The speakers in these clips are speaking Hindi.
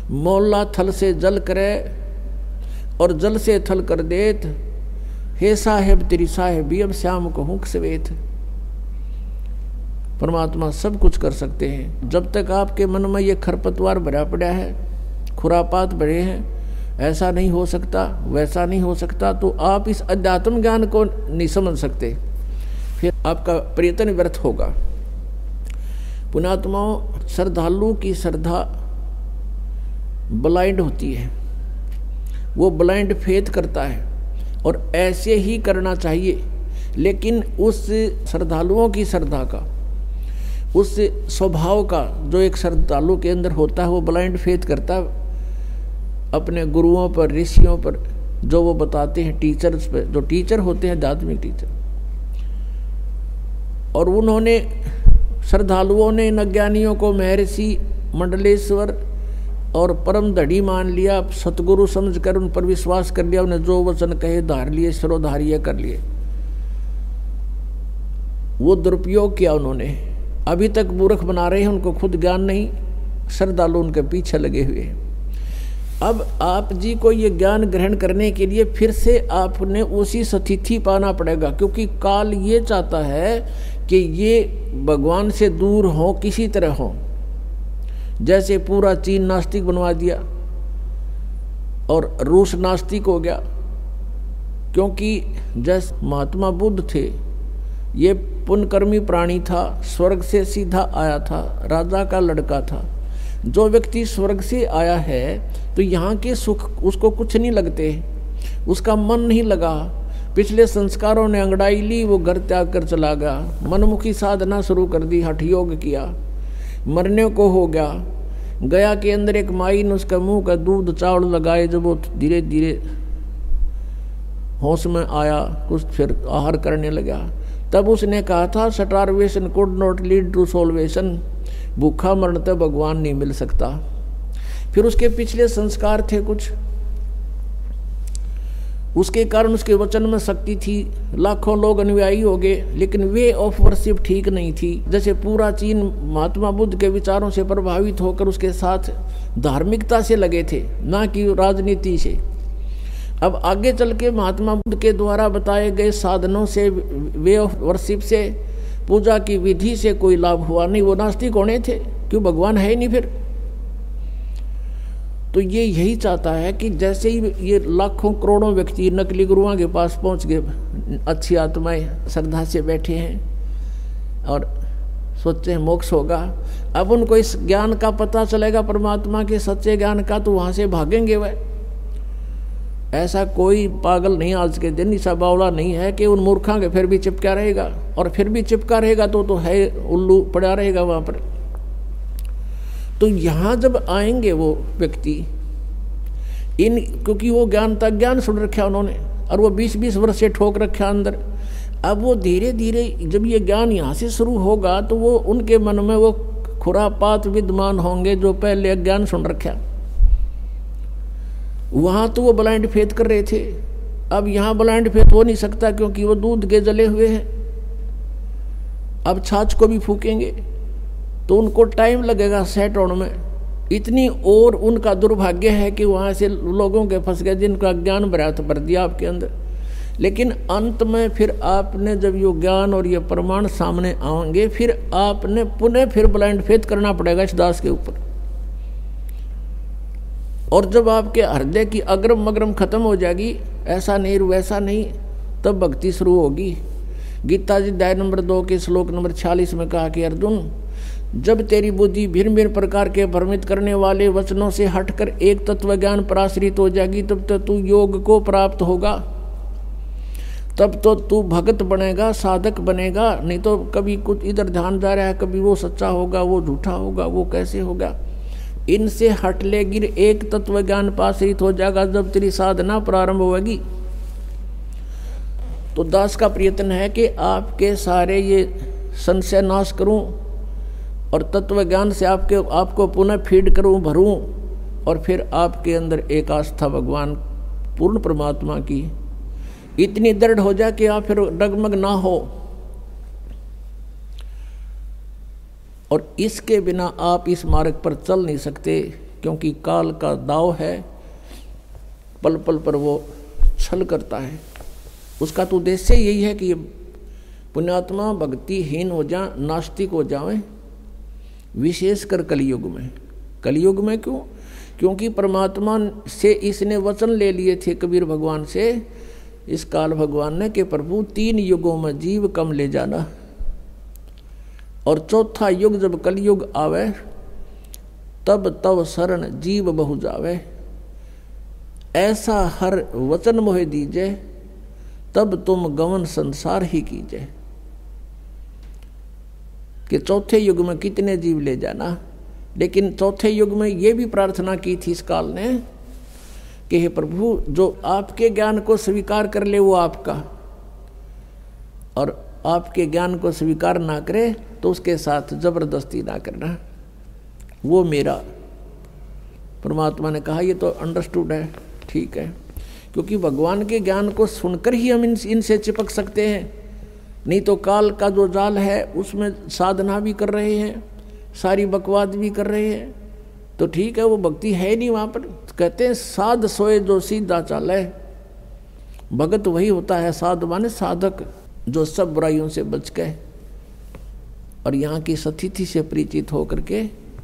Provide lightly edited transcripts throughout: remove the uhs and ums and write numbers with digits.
मौला थल से जल करे और जल से थल कर देत, हे साहेब तेरी साहेबी अब श्याम को हुक सवेत। परमात्मा सब कुछ कर सकते हैं। जब तक आपके मन में ये खरपतवार भरा पड़ा है, खुरापात भरे हैं, ऐसा नहीं हो सकता वैसा नहीं हो सकता, तो आप इस अध्यात्म ज्ञान को नहीं समझ सकते, फिर आपका प्रयत्न व्यर्थ होगा। पुण्यात्माओं, श्रद्धालु की श्रद्धा ब्लाइंड होती है, वो ब्लाइंड फेथ करता है और ऐसे ही करना चाहिए। लेकिन उस श्रद्धालुओं की श्रद्धा का, उस स्वभाव का जो एक श्रद्धालु के अंदर होता है, वो ब्लाइंड फेथ करता है अपने गुरुओं पर, ऋषियों पर, जो वो बताते हैं, टीचर्स पर, जो टीचर होते हैं, आध्यात्मिक टीचर। और उन्होंने, श्रद्धालुओं ने इन अज्ञानियों को महर्षि, मंडलेश्वर और परम धड़ी मान लिया, सतगुरु समझकर उन पर विश्वास कर लिया, उन्हें जो वचन कहे धार लिए, सरोधार्य कर लिए। वो दुरुपयोग किया उन्होंने। अभी तक मूर्ख बना रहे हैं, उनको खुद ज्ञान नहीं, श्रद्धालु उनके पीछे लगे हुए हैं। अब आप जी को ये ज्ञान ग्रहण करने के लिए फिर से आपने उसी स्थिति पाना पड़ेगा, क्योंकि काल ये चाहता है कि ये भगवान से दूर हो, किसी तरह हो। जैसे पूरा चीन नास्तिक बनवा दिया और रूस नास्तिक हो गया, क्योंकि जैसे महात्मा बुद्ध थे, ये पुण्यकर्मी प्राणी था, स्वर्ग से सीधा आया था, राजा का लड़का था। जो व्यक्ति स्वर्ग से आया है तो यहाँ के सुख उसको कुछ नहीं लगते, उसका मन नहीं लगा, पिछले संस्कारों ने अंगड़ाई ली, वो घर त्याग कर चला गया, मनमुखी साधना शुरू कर दी, हठ योग किया, मरने को हो गया। गया के अंदर एक माई ने उसका मुंह का दूध चावल लगाए, जब वो धीरे धीरे होश में आया, कुछ फिर आहार करने लगा, तब उसने कहा था, starvation could not lead to salvation, भूखा मरण तक भगवान नहीं मिल सकता। फिर उसके पिछले संस्कार थे कुछ, उसके कारण उसके वचन में शक्ति थी, लाखों लोग अनुयायी हो गए, लेकिन वे ऑफ वर्शिप ठीक नहीं थी। जैसे पूरा चीन महात्मा बुद्ध के विचारों से प्रभावित होकर उसके साथ धार्मिकता से लगे थे, ना कि राजनीति से। अब आगे चल के महात्मा बुद्ध के द्वारा बताए गए साधनों से, वे ऑफ वर्शिप से, पूजा की विधि से कोई लाभ हुआ नहीं, वो नास्तिक होने थे, क्यों, भगवान है ही नहीं फिर। तो ये यही चाहता है कि जैसे ही ये लाखों करोड़ों व्यक्ति नकली गुरुओं के पास पहुंच गए, अच्छी आत्माएं श्रद्धा से बैठे हैं और सोचते हैं मोक्ष होगा, अब उनको इस ज्ञान का पता चलेगा, परमात्मा के सच्चे ज्ञान का, तो वहां से भागेंगे वह। ऐसा कोई पागल नहीं आज के दिन, ऐसा बावला नहीं है कि उन मूर्खों के फिर भी चिपका रहेगा, और फिर भी चिपका रहेगा तो है उल्लू पड़ा रहेगा वहां पर। तो यहाँ जब आएंगे वो व्यक्ति, क्योंकि वो ज्ञान तक ज्ञान सुन रखा उन्होंने, और वो 20-20 वर्ष से ठोक रखा अंदर, अब वो धीरे धीरे जब ये ज्ञान यहाँ से शुरू होगा तो वो उनके मन में वो खुरापात विद्यमान होंगे जो पहले अज्ञान सुन रखा। वहाँ तो वो ब्लाइंड फेथ कर रहे थे, अब यहाँ ब्लाइंड फेथ हो नहीं सकता, क्योंकि वो दूध के जले हुए हैं। अब छाछ को भी फूकेंगे तो उनको टाइम लगेगा सेट होने में। इतनी और उनका दुर्भाग्य है कि वहाँ से लोगों के फंस गए जिनका ज्ञान भर दिया आपके अंदर। लेकिन अंत में फिर आपने जब ये ज्ञान और ये प्रमाण सामने आएंगे, फिर आपने पुनः फिर ब्लाइंड फेथ करना पड़ेगा इस दास के ऊपर। और जब आपके हृदय की अग्रम मग्रम खत्म हो जाएगी, ऐसा नहीं वैसा नहीं, तब भक्ति शुरू होगी। गीता जी अध्याय नंबर 2 के श्लोक नंबर 46 में कहा कि अर्जुन, जब तेरी बुद्धि भिन्न भिन्न प्रकार के भ्रमित करने वाले वचनों से हटकर एक तत्व ज्ञान पर आश्रित हो जाएगी, तब तो तू योग को प्राप्त होगा, तब तो तू भगत बनेगा, साधक बनेगा। नहीं तो कभी कुछ इधर ध्यान जा रहा है, कभी वो सच्चा होगा, वो झूठा होगा, वो कैसे होगा। इनसे हट ले गिर एक तत्व ज्ञान पर आश्रित हो जाएगा जब तेरी साधना प्रारंभ होगी। तो दास का प्रयत्न है कि आपके सारे ये संशय नाश करूं और तत्व ज्ञान से आपको पुनः फीड करूं, भरूं, और फिर आपके अंदर एक आस्था भगवान पूर्ण परमात्मा की इतनी दृढ़ हो जाए कि आप फिर डगमग ना हो। और इसके बिना आप इस मार्ग पर चल नहीं सकते, क्योंकि काल का दाव है, पल पल पर वो छल करता है। उसका तो उद्देश्य यही है कि ये पुण्यात्मा भक्तिहीन हो जाए, नास्तिक हो जाए, विशेषकर कलयुग में। कलयुग में क्यों? क्योंकि परमात्मा से इसने वचन ले लिए थे कबीर भगवान से, इस काल भगवान ने, कि प्रभु 3 युगों में जीव कम ले जाना, और चौथा युग जब कलयुग आवे तब तव शरण जीव बहु जावे। ऐसा हर वचन मोहे दीजे, तब तुम गमन संसार ही कीजिए। कि चौथे युग में कितने जीव ले जाना। लेकिन चौथे युग में ये भी प्रार्थना की थी इस काल ने कि हे प्रभु, जो आपके ज्ञान को स्वीकार कर ले वो आपका, और आपके ज्ञान को स्वीकार ना करे तो उसके साथ जबरदस्ती ना करना, वो मेरा। परमात्मा ने कहा ये तो अंडरस्टूड है, ठीक है, क्योंकि भगवान के ज्ञान को सुनकर ही हम इनसे चिपक सकते हैं। नहीं तो काल का जो जाल है उसमें साधना भी कर रहे हैं, सारी बकवाद भी कर रहे हैं, तो ठीक है, वो भक्ति है नहीं वहाँ पर। कहते हैं साध सोए जो सीधा चाले। भगत वही होता है, साध माने साधक, जो सब बुराइयों से बच गए और यहाँ की सतिथि से परिचित होकर के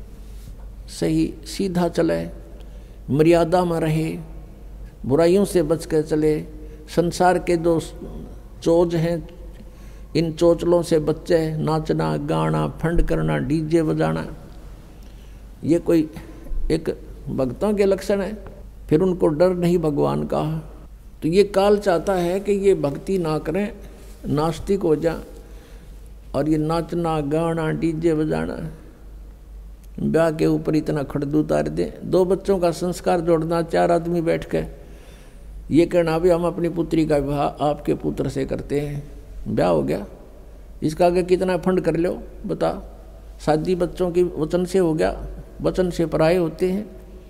सही सीधा चले, मर्यादा में रहे, बुराइयों से बच कर चले। संसार के जो चोज हैं, इन चोचलों से बच्चे, नाचना गाना, फंड करना, डीजे बजाना, ये कोई एक भक्तों के लक्षण है। फिर उनको डर नहीं भगवान का। तो ये काल चाहता है कि ये भक्ति ना करें, नास्तिक हो जा, और ये नाचना गाना डीजे बजाना, ब्याह के ऊपर इतना खड़दू उतार दे। 2 बच्चों का संस्कार जोड़ना, 4 आदमी बैठ के ये कहना भी हम अपनी पुत्री का विवाह आपके पुत्र से करते हैं, ब्याह हो गया, इसका आगे कितना फंड कर लो बता। शादी बच्चों की वचन से हो गया, वचन से पराये होते हैं,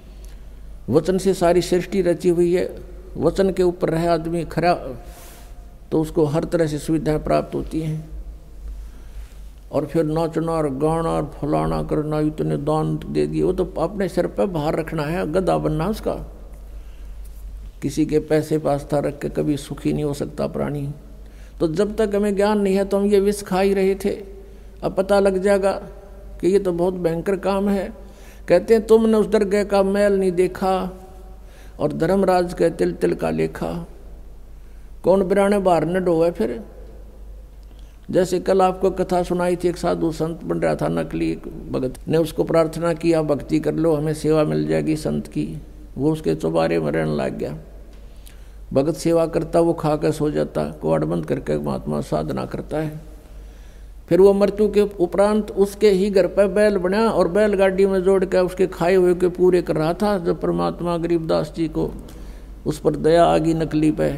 वचन से सारी सृष्टि रची हुई है, वचन के ऊपर रहे आदमी खरा तो उसको हर तरह से सुविधाएं प्राप्त होती हैं। और फिर नाचना और गाना और फलाना करना, इतने दान दे दिए, वो तो अपने सिर पर बाहर रखना है, गधा बनना उसका। किसी के पैसे पास्ता रख के कभी सुखी नहीं हो सकता प्राणी। तो जब तक हमें ज्ञान नहीं है तो हम ये विष खा ही रहे थे। अब पता लग जाएगा कि ये तो बहुत भयंकर काम है। कहते हैं तुमने उस दरगाह का मैल नहीं देखा और धर्मराज के तिल तिल का लेखा, कौन बिराने बाहर न डोए। फिर जैसे कल आपको कथा सुनाई थी, एक साधु संत बन रहा था, नकली भगत ने उसको प्रार्थना किया भक्ति कर लो हमें सेवा मिल जाएगी संत की। वो उसके चौबारे में रहने लग गया। भगत सेवा करता, वो खा कर सो जाता, कुआड़ बंद करके महात्मा साधना करता है। फिर वो मृत्यु के उपरांत उसके ही घर पर बैल बना और बैलगाड़ी में जोड़ कर उसके खाए हुए के पूरे कर रहा था। जब परमात्मा गरीबदास जी को उस पर दया आ गई नकली पे,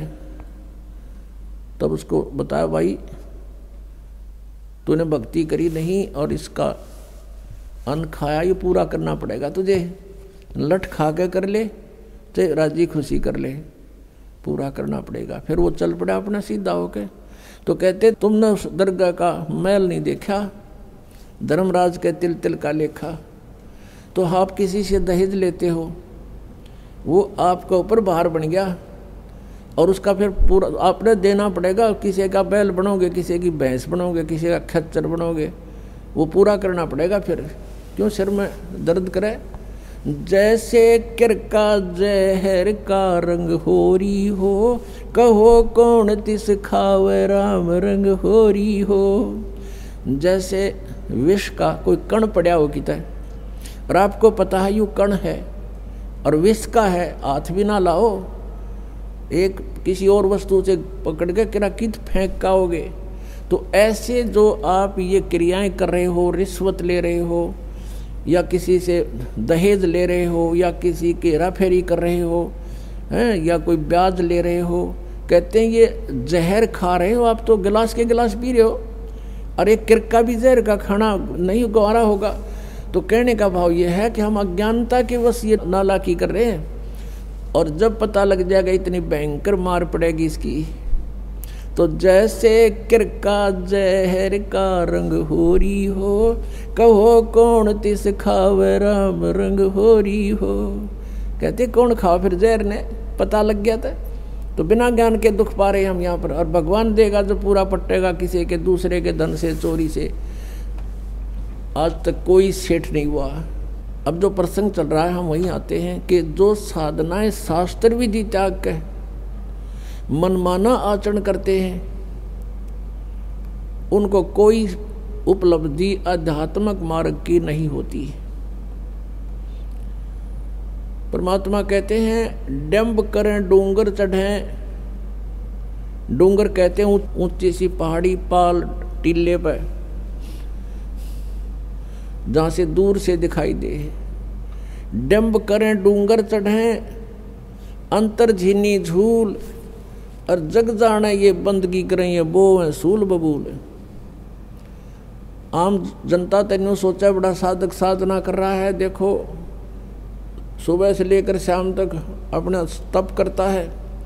तब उसको बताया भाई तूने भक्ति करी नहीं और इसका अन्न खाया, ये पूरा करना पड़ेगा तुझे। लठ खा के कर ले चाहे राजी खुशी कर ले, पूरा करना पड़ेगा। फिर वो चल पड़ा अपना सीधा होके। तो कहते तुमने उस दरगाह का मैल नहीं देखा, धर्मराज के तिल तिल का लेखा। तो आप किसी से दहेज लेते हो, वो आपका ऊपर भार बन गया और उसका फिर पूरा आपने देना पड़ेगा। किसी का बैल बनोगे, किसी की भैंस बनोगे, किसी का खच्चर बनोगे, वो पूरा करना पड़ेगा। फिर क्यों सिर में दर्द करे। जैसे किरका जहर का रंग होरी हो, कहो कौन तिस खावे राम रंग होरी हो। जैसे विष का कोई कण पड़ा हो किता है और आपको पता है यू कण है और विष का है, हाथ भी ना लाओ, एक किसी और वस्तु से पकड़ के किरा कित फेंक काओगे। तो ऐसे जो आप ये क्रियाएं कर रहे हो, रिश्वत ले रहे हो या किसी से दहेज ले रहे हो या किसी की हेराफेरी कर रहे हो हैं या कोई ब्याज ले रहे हो, कहते हैं ये जहर खा रहे हो आप। तो गिलास के गिलास पी रहे हो और एक किरका भी जहर का खाना नहीं गवारा होगा। तो कहने का भाव ये है कि हम अज्ञानता के वश ये नालायकी कर रहे हैं और जब पता लग जाएगा इतनी भयंकर मार पड़ेगी इसकी, तो जैसे किरका जहर का रंग होरी हो, कहो कौन तिस खावे राम रंग होरी हो। कहते कौन खाओ फिर जहर ने, पता लग गया था। तो बिना ज्ञान के दुख पा रहे हम यहाँ पर, और भगवान देगा जो पूरा पट्टेगा किसी के दूसरे के धन से चोरी से। आज तक कोई सेठ नहीं हुआ। अब जो प्रसंग चल रहा है हम वहीं आते हैं कि जो साधनाएं शास्त्र विधि त्याग के मनमाना आचरण करते हैं उनको कोई उपलब्धि आध्यात्मिक मार्ग की नहीं होती। परमात्मा कहते हैं डंब करें डूंगर चढ़ें। डूंगर कहते हैं ऊंची सी पहाड़ी पाल टीले पर जहां से दूर से दिखाई दे। डंब करें डूंगर चढ़ें अंतर झीनी झूल, और जग जाने ये बंदगी करें ये बो है सूल बबूल। आम जनता तेनों सोचा बड़ा साधक साधना कर रहा है, देखो सुबह से लेकर शाम तक अपना तप करता है।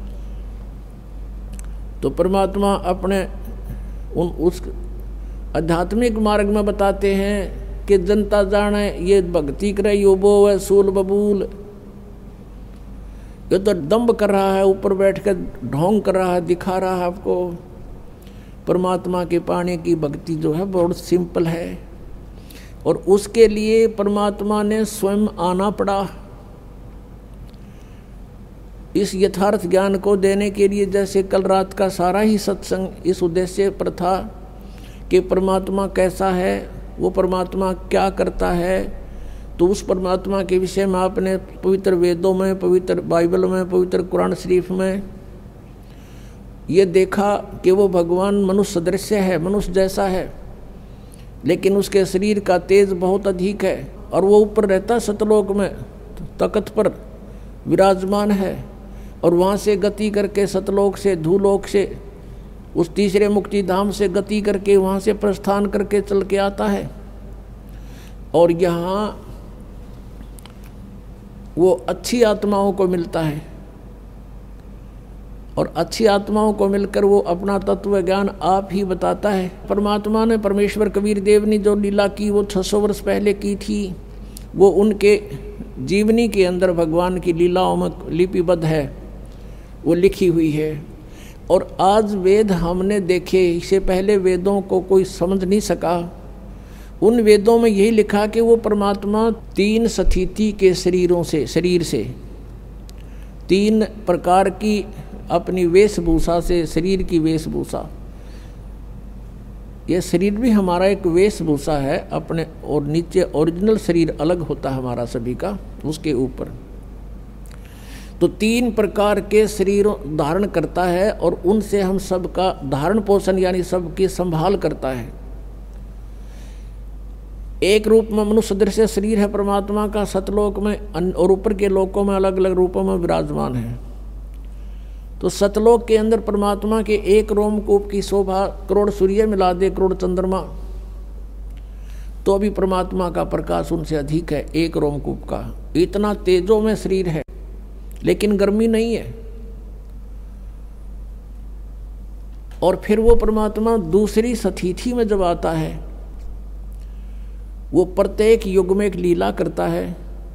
तो परमात्मा अपने उस आध्यात्मिक मार्ग में बताते हैं कि जनता जाने ये भक्ति करे यो बो है सूल बबूल। ये तो दम्भ कर रहा है, ऊपर बैठ कर ढोंग कर रहा है, दिखा रहा है आपको। परमात्मा के पाने की भक्ति जो है बहुत सिंपल है, और उसके लिए परमात्मा ने स्वयं आना पड़ा इस यथार्थ ज्ञान को देने के लिए। जैसे कल रात का सारा ही सत्संग इस उद्देश्य पर था कि परमात्मा कैसा है, वो परमात्मा क्या करता है। तो उस परमात्मा के विषय में आपने पवित्र वेदों में, पवित्र बाइबल में, पवित्र कुरान शरीफ में ये देखा कि वो भगवान मनुष्य सदृश है, मनुष्य जैसा है, लेकिन उसके शरीर का तेज बहुत अधिक है, और वो ऊपर रहता सतलोक में तख्त पर विराजमान है, और वहाँ से गति करके सतलोक से धूलोक से उस तीसरे मुक्ति धाम से गति करके वहाँ से प्रस्थान करके चल के आता है। और यहाँ वो अच्छी आत्माओं को मिलता है, और अच्छी आत्माओं को मिलकर वो अपना तत्व ज्ञान आप ही बताता है। परमात्मा ने, परमेश्वर कबीर देव ने जो लीला की वो 600 वर्ष पहले की थी, वो उनके जीवनी के अंदर भगवान की लीलाओं में लिपिबद्ध है, वो लिखी हुई है। और आज वेद हमने देखे, इससे पहले वेदों को कोई समझ नहीं सका। उन वेदों में यही लिखा कि वो परमात्मा 3 स्थिति के शरीर से 3 प्रकार की अपनी वेशभूषा से, शरीर की वेशभूषा, ये शरीर भी हमारा एक वेशभूषा है अपने, और नीचे ओरिजिनल शरीर अलग होता है हमारा सभी का, उसके ऊपर तो 3 प्रकार के शरीरों धारण करता है, और उनसे हम सबका धारण पोषण यानी सबकी संभाल करता है। एक रूप में मनुष्य सदृश शरीर है परमात्मा का, सतलोक में और ऊपर के लोकों में अलग अलग रूपों में विराजमान है। तो सतलोक के अंदर परमात्मा के एक रोमकूप की शोभा करोड़ सूर्य मिला दे, करोड़ चंद्रमा, तो भी परमात्मा का प्रकाश उनसे अधिक है एक रोमकूप का। इतना तेजों में शरीर है, लेकिन गर्मी नहीं है। और फिर वो परमात्मा दूसरी स्थिति में जब आता है, वो प्रत्येक युग में एक लीला करता है।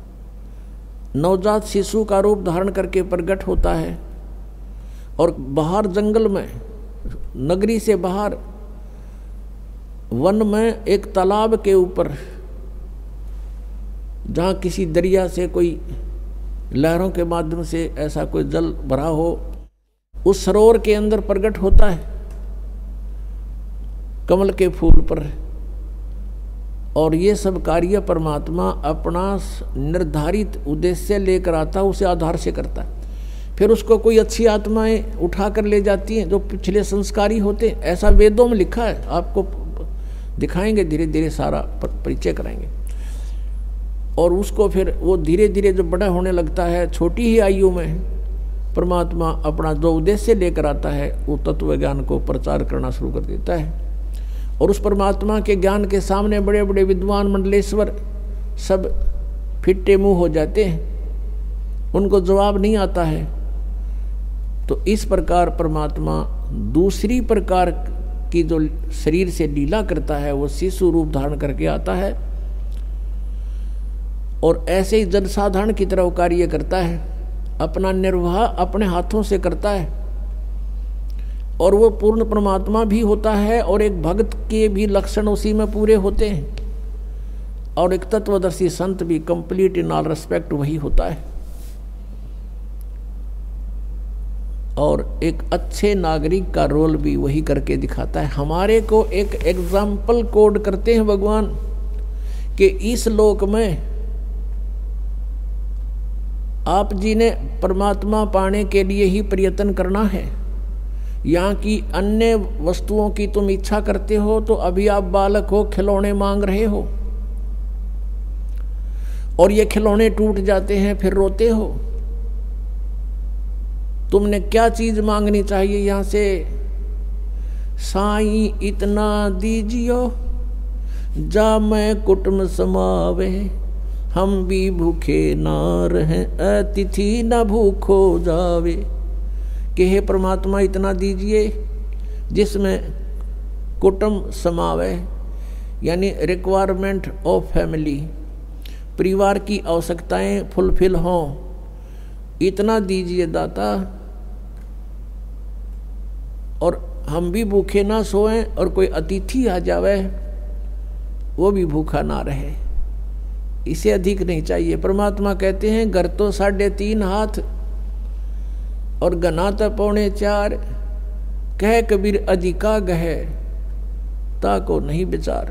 नवजात शिशु का रूप धारण करके प्रकट होता है, और बाहर जंगल में, नगरी से बाहर वन में एक तालाब के ऊपर, जहाँ किसी दरिया से कोई लहरों के माध्यम से ऐसा कोई जल भरा हो, उस सरोवर के अंदर प्रकट होता है कमल के फूल पर। और ये सब कार्य परमात्मा अपना निर्धारित उद्देश्य लेकर आता है, उसे आधार से करता है। फिर उसको कोई अच्छी आत्माएं उठा कर ले जाती हैं जो पिछले संस्कारी होते हैं, ऐसा वेदों में लिखा है। आपको दिखाएंगे, धीरे धीरे सारा परिचय कराएंगे। और उसको फिर वो धीरे धीरे जो बड़ा होने लगता है, छोटी ही आयु में परमात्मा अपना जो उद्देश्य लेकर आता है, वो तत्व ज्ञान को प्रचार करना शुरू कर देता है। और उस परमात्मा के ज्ञान के सामने बड़े बड़े विद्वान मंडलेश्वर सब फिट्टे मुंह हो जाते हैं, उनको जवाब नहीं आता है। तो इस प्रकार परमात्मा दूसरी प्रकार की जो शरीर से लीला करता है वो शिशु रूप धारण करके आता है और ऐसे ही जनसाधारण की तरह कार्य करता है, अपना निर्वाह अपने हाथों से करता है और वो पूर्ण परमात्मा भी होता है और एक भक्त के भी लक्षण उसी में पूरे होते हैं और एक तत्वदर्शी संत भी कंप्लीट इन ऑल रेस्पेक्ट वही होता है और एक अच्छे नागरिक का रोल भी वही करके दिखाता है। हमारे को एक एग्जाम्पल कोड करते हैं भगवान कि इस लोक में आप जी ने परमात्मा पाने के लिए ही प्रयत्न करना है। यहाँ की अन्य वस्तुओं की तुम इच्छा करते हो तो अभी आप बालक हो, खिलौने मांग रहे हो और ये खिलौने टूट जाते हैं फिर रोते हो। तुमने क्या चीज मांगनी चाहिए यहाँ से? साईं इतना दीजियो जा मैं कुटुंब समावे, हम भी भूखे ना रहें अतिथि न भूखो जावे। कि हे परमात्मा इतना दीजिए जिसमें कुटुंब समावे, यानी रिक्वायरमेंट ऑफ फैमिली, परिवार की आवश्यकताएं फुलफिल हों, इतना दीजिए दाता और हम भी भूखे ना सोएं और कोई अतिथि आ जावे वो भी भूखा ना रहे। इसे अधिक नहीं चाहिए। परमात्मा कहते हैं घर तो 3.5 हाथ और गना तो 4.25, कह कबीर अधिका गहे ताको नहीं विचार।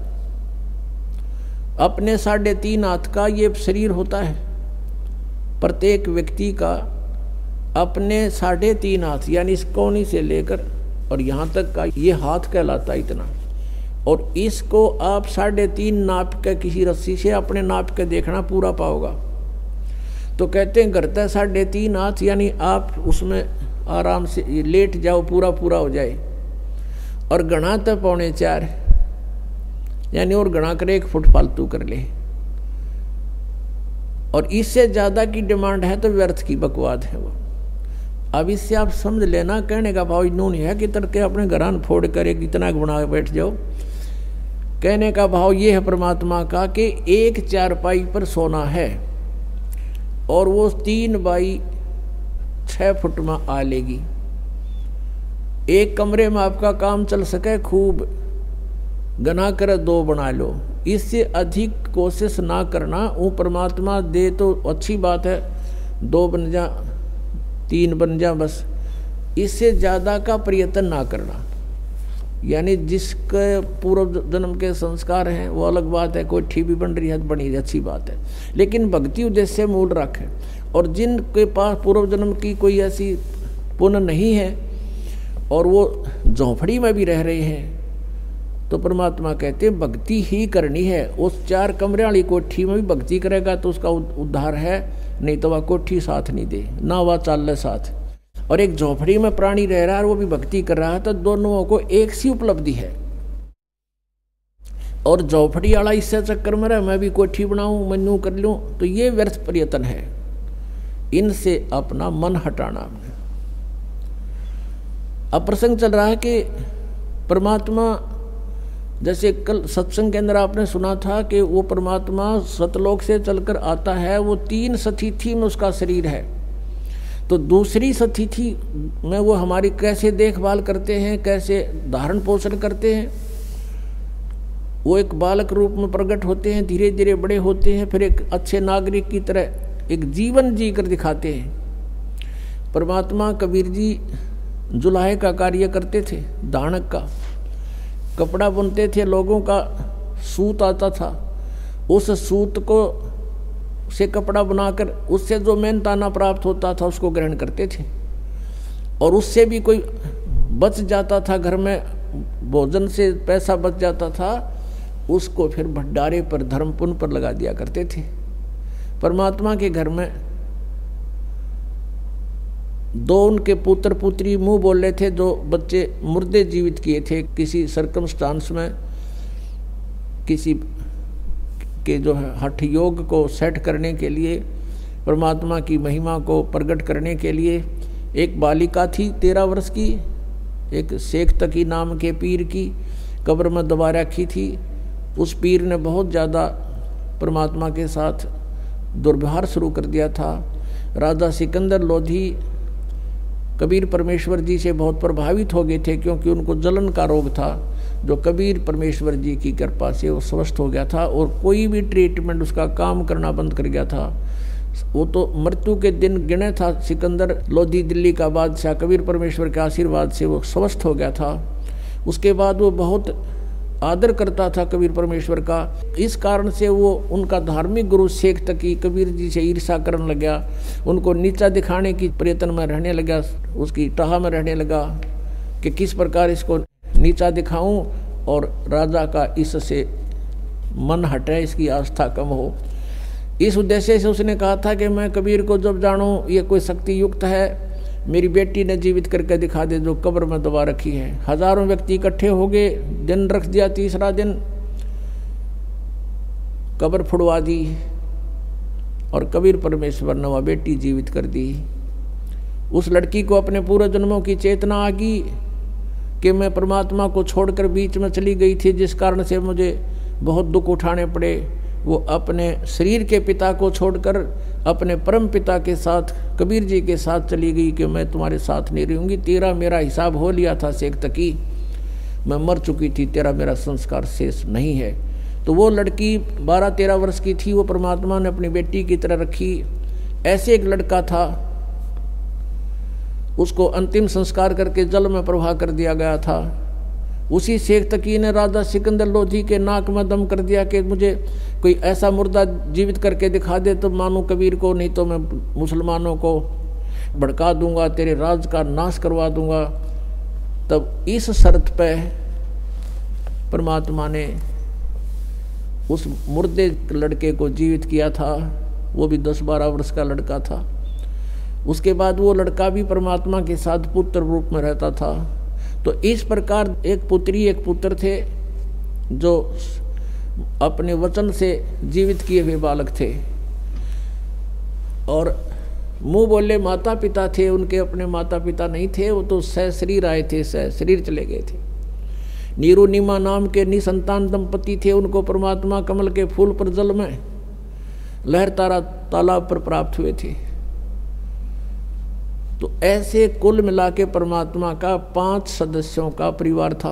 अपने 3.5 हाथ का ये शरीर होता है, प्रत्येक व्यक्ति का अपने 3.5 हाथ यानी इस कोनी से लेकर और यहाँ तक का ये हाथ कहलाता है इतना, और इसको आप 3.5 नाप के किसी रस्सी से अपने नाप के देखना पूरा पाओगा। तो कहते हैं घर तक 3.5 हाथ यानी आप उसमें आराम से लेट जाओ, पूरा पूरा हो जाए। और गणा तक 4.25 यानी और गणा कर 1 फुट फालतू कर ले, और इससे ज़्यादा की डिमांड है तो व्यर्थ की बकवाद है वो। अब इससे आप समझ लेना, कहने का भाव इन्होंने है कि तड़के अपने घरान फोड़ कर एक इतना बना बैठ जाओ। कहने का भाव ये है परमात्मा का कि 1 चारपाई पर सोना है और वो 3 बाई 6 फुट में आ लेगी। एक कमरे में आपका काम चल सके खूब, गना कर 2 बना लो। इससे अधिक कोशिश ना करना। वो परमात्मा दे तो अच्छी बात है, 2 बन जा, 3 बन जा, बस इससे ज़्यादा का प्रयत्न ना करना। यानी जिसके पूर्व जन्म के संस्कार हैं वो अलग बात है, कोठी भी बन रही है तो बनी अच्छी बात है, लेकिन भक्ति उद्देश्य मूल रखे। और जिनके पास पूर्व जन्म की कोई ऐसी पुण्य नहीं है और वो झोंपड़ी में भी रह रहे हैं तो परमात्मा कहते हैं भक्ति ही करनी है। उस 4 कमरे वाली कोठी में भी भक्ति करेगा तो उसका उद्धार है, नहीं तो वह कोठी साथ नहीं दे, ना वह चाल साथ। और एक झोपड़ी में प्राणी रह रहा है और वो भी भक्ति कर रहा है तो दोनों को एक सी उपलब्धि है। और झोपड़ी वाला इससे चक्कर में रहा मैं भी कोठी बनाऊं, मनु कर लूं, तो ये व्यर्थ प्रयत्न है। इनसे अपना मन हटाना। अब प्रसंग चल रहा है कि परमात्मा, जैसे कल सत्संग के अंदर आपने सुना था कि वो परमात्मा सतलोक से चलकर आता है, वो 3 सतिथि में उसका शरीर है। तो दूसरी सतिथि में वो हमारी कैसे देखभाल करते हैं, कैसे धारण पोषण करते हैं। वो एक बालक रूप में प्रकट होते हैं, धीरे धीरे बड़े होते हैं, फिर एक अच्छे नागरिक की तरह एक जीवन जी कर दिखाते हैं। परमात्मा कबीर जी जुलाहे का कार्य करते थे, दानक का कपड़ा बुनते थे, लोगों का सूत आता था, उस सूत को से कपड़ा बनाकर उससे जो मेहनताना प्राप्त होता था उसको ग्रहण करते थे। और उससे भी कोई बच जाता था, घर में भोजन से पैसा बच जाता था, उसको फिर भंडारे पर धर्म पुण्य पर लगा दिया करते थे। परमात्मा के घर में 2 उनके पुत्र पुत्री मुंह बोल रहे थे, जो बच्चे मुर्दे जीवित किए थे किसी सर्कमस्टांस में, किसी के जो है हठ योग को सेट करने के लिए, परमात्मा की महिमा को प्रकट करने के लिए। एक बालिका थी 13 वर्ष की एक शेख तकी नाम के पीर की कब्र में दबा रखी थी। उस पीर ने बहुत ज़्यादा परमात्मा के साथ दुर्व्यवहार शुरू कर दिया था। राजा सिकंदर लोधी कबीर परमेश्वर जी से बहुत प्रभावित हो गए थे, क्योंकि उनको जलन का रोग था, जो कबीर परमेश्वर जी की कृपा से वो स्वस्थ हो गया था और कोई भी ट्रीटमेंट उसका काम करना बंद कर गया था। वो तो मृत्यु के दिन गिने था। सिकंदर लोधी दिल्ली का बादशाह कबीर परमेश्वर के आशीर्वाद से वो स्वस्थ हो गया था। उसके बाद वो बहुत आदर करता था कबीर परमेश्वर का। इस कारण से वो उनका धार्मिक गुरु शेख तकी कबीर जी से ईर्ष्या करने लगा, उनको नीचा दिखाने की प्रयत्न में रहने लगा, उसकी टाह में रहने लगा कि किस प्रकार इसको नीचा दिखाऊं और राजा का इससे मन हटे, इसकी आस्था कम हो। इस उद्देश्य से उसने कहा था कि मैं कबीर को जब जानूं ये कोई शक्ति युक्त है, मेरी बेटी ने जीवित करके दिखा दे जो कब्र में दबा रखी है। हजारों व्यक्ति इकट्ठे हो गए, दिन रख दिया, तीसरा दिन कब्र फुड़वा दी और कबीर परमेश्वर ने वह बेटी जीवित कर दी। उस लड़की को अपने पूर्व जन्मों की चेतना आ गई कि मैं परमात्मा को छोड़कर बीच में चली गई थी, जिस कारण से मुझे बहुत दुख उठाने पड़े। वो अपने शरीर के पिता को छोड़कर अपने परम पिता के साथ कबीर जी के साथ चली गई कि मैं तुम्हारे साथ नहीं रहूँगी, तेरा मेरा हिसाब हो लिया था शेख तकी, मैं मर चुकी थी, तेरा मेरा संस्कार शेष नहीं है। तो वो लड़की 12-13 वर्ष की थी, वो परमात्मा ने अपनी बेटी की तरह रखी। ऐसे एक लड़का था, उसको अंतिम संस्कार करके जल में प्रवाह कर दिया गया था। उसी शेख तकी ने राजा सिकंदर लोधी के नाक में दम कर दिया कि मुझे कोई ऐसा मुर्दा जीवित करके दिखा दे तो मानूं कबीर को, नहीं तो मैं मुसलमानों को भड़का दूंगा, तेरे राज का नाश करवा दूंगा। तब इस शर्त पे परमात्मा ने उस मुर्दे लड़के को जीवित किया था। वो भी 10-12 वर्ष का लड़का था। उसके बाद वो लड़का भी परमात्मा के साथ पुत्र रूप में रहता था। तो इस प्रकार एक पुत्री एक पुत्र थे जो अपने वचन से जीवित किए हुए बालक थे, और मुंह बोले माता पिता थे, उनके अपने माता पिता नहीं थे, वो तो सह शरीर आए थे, सह शरीर चले गए थे। नीरू नीमा नाम के निसंतान दंपति थे, उनको परमात्मा कमल के फूल पर जल में लहर तारा तालाब पर प्राप्त हुए थे। तो ऐसे कुल मिला के परमात्मा का 5 सदस्यों का परिवार था।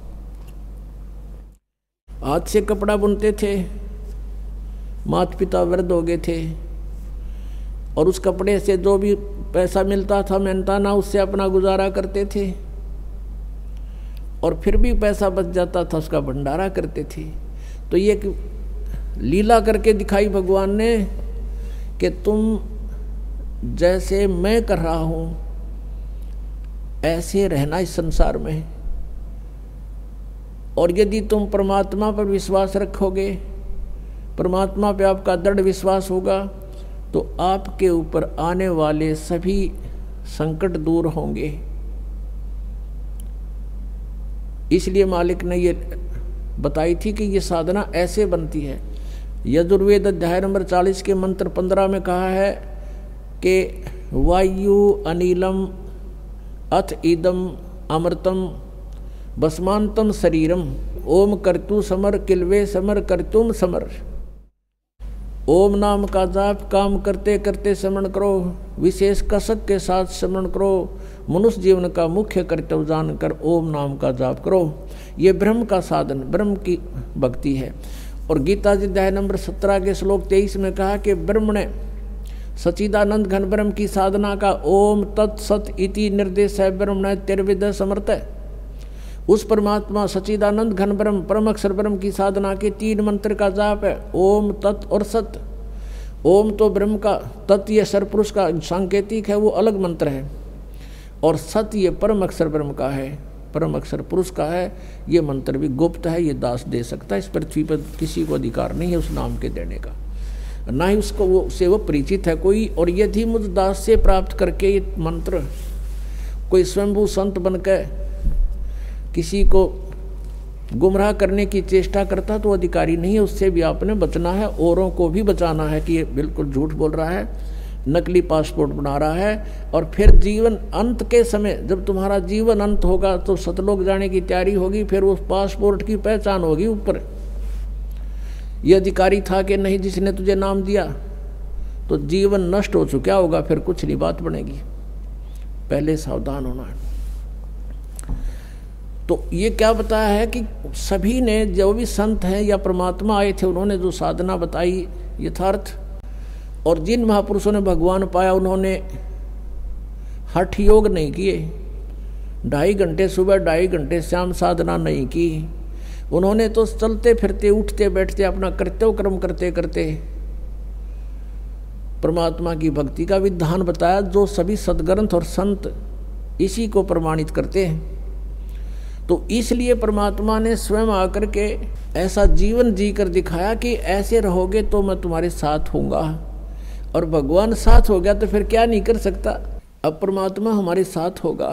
हाथ से कपड़ा बुनते थे, माता पिता वृद्ध हो गए थे, और उस कपड़े से जो भी पैसा मिलता था मेहनताना उससे अपना गुजारा करते थे, और फिर भी पैसा बच जाता था उसका भंडारा करते थे। तो ये लीला करके दिखाई भगवान ने कि तुम जैसे मैं कर रहा हूं ऐसे रहना इस संसार में, और यदि तुम परमात्मा पर विश्वास रखोगे, परमात्मा पे आपका दृढ़ विश्वास होगा, तो आपके ऊपर आने वाले सभी संकट दूर होंगे। इसलिए मालिक ने ये बताई थी कि ये साधना ऐसे बनती है। यजुर्वेद अध्याय नंबर 40 के मंत्र 15 में कहा है कि वायु अनिलम अथ इदम अमृतम भस्मांतम शरीरम ओम कर्तु समर किलवे समर कर्तुम समर। ओम नाम का जाप काम करते करते स्मरण करो, विशेष कसक के साथ स्मरण करो, मनुष्य जीवन का मुख्य कर्तव्य जानकर ओम नाम का जाप करो। ये ब्रह्म का साधन, ब्रह्म की भक्ति है। और गीता जी अध्याय नंबर 17 के श्लोक 23 में कहा कि ब्रह्म ने सचिदानंद घन ब्रह्म की साधना का ओम तत्सत इति निर्देश है ब्रह्म तिर्विद समर्थ है। उस परमात्मा सचिदानंद घन ब्रह्म परम अक्षर ब्रह्म की साधना के 3 मंत्र का जाप है, ओम तत् और सत। ओम तो ब्रह्म का, तत् ये सरपुरुष का सांकेतिक है, वो अलग मंत्र है, और सत ये परम अक्षर ब्रह्म का है, परम अक्षर पुरुष का है। ये मंत्र भी गुप्त है, ये दास दे सकता है, इस पृथ्वी पर किसी को अधिकार नहीं है उस नाम के देने का, ना ही उसको वो परिचित है कोई। और यदि मुझ दास से प्राप्त करके ये मंत्र कोई स्वयंभू संत बनकर किसी को गुमराह करने की चेष्टा करता तो अधिकारी नहीं है, उससे भी आपने बचना है, औरों को भी बचाना है कि ये बिल्कुल झूठ बोल रहा है, नकली पासपोर्ट बना रहा है। और फिर जीवन अंत के समय जब तुम्हारा जीवन अंत होगा तो सतलोक जाने की तैयारी होगी, फिर उस पासपोर्ट की पहचान होगी ऊपर ये अधिकारी था कि नहीं जिसने तुझे नाम दिया, तो जीवन नष्ट हो चुका होगा, फिर कुछ नहीं बात बनेगी। पहले सावधान होना है। तो ये क्या बताया है कि सभी ने, जो भी संत हैं या परमात्मा आए थे, उन्होंने जो साधना बताई यथार्थ, और जिन महापुरुषों ने भगवान पाया उन्होंने हठ योग नहीं किए, 2.5 घंटे सुबह 2.5 घंटे शाम साधना नहीं की। उन्होंने तो चलते फिरते उठते बैठते अपना कर्तव्य कर्म करते करते परमात्मा की भक्ति का विधान बताया, जो सभी सदग्रंथ और संत इसी को प्रमाणित करते हैं। तो इसलिए परमात्मा ने स्वयं आकर के ऐसा जीवन जी कर दिखाया कि ऐसे रहोगे तो मैं तुम्हारे साथ होऊंगा। और भगवान साथ हो गया तो फिर क्या नहीं कर सकता। अब परमात्मा हमारे साथ होगा।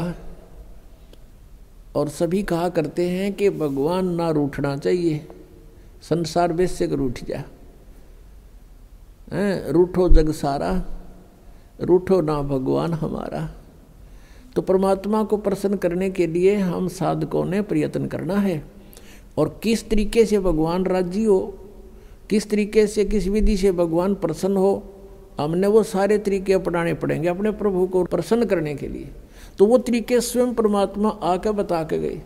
और सभी कहा करते हैं कि भगवान ना रूठना चाहिए, संसार वैसे कर रूठ जा, रूठो जग सारा, रूठो ना भगवान हमारा। तो परमात्मा को प्रसन्न करने के लिए हम साधकों ने प्रयत्न करना है। और किस तरीके से भगवान राजी हो, किस तरीके से किस विधि से भगवान प्रसन्न हो, हमने वो सारे तरीके अपनाने पड़ेंगे अपने प्रभु को प्रसन्न करने के लिए। तो वो तरीके स्वयं परमात्मा आकर बता के गए।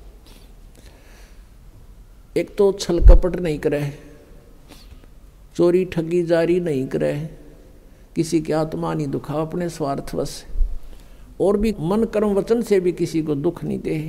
एक तो छल कपट नहीं करे, चोरी ठगी जारी नहीं करे, किसी की आत्मा नहीं दुखा अपने स्वार्थवश, और भी मन कर्म वचन से भी किसी को दुख नहीं दे।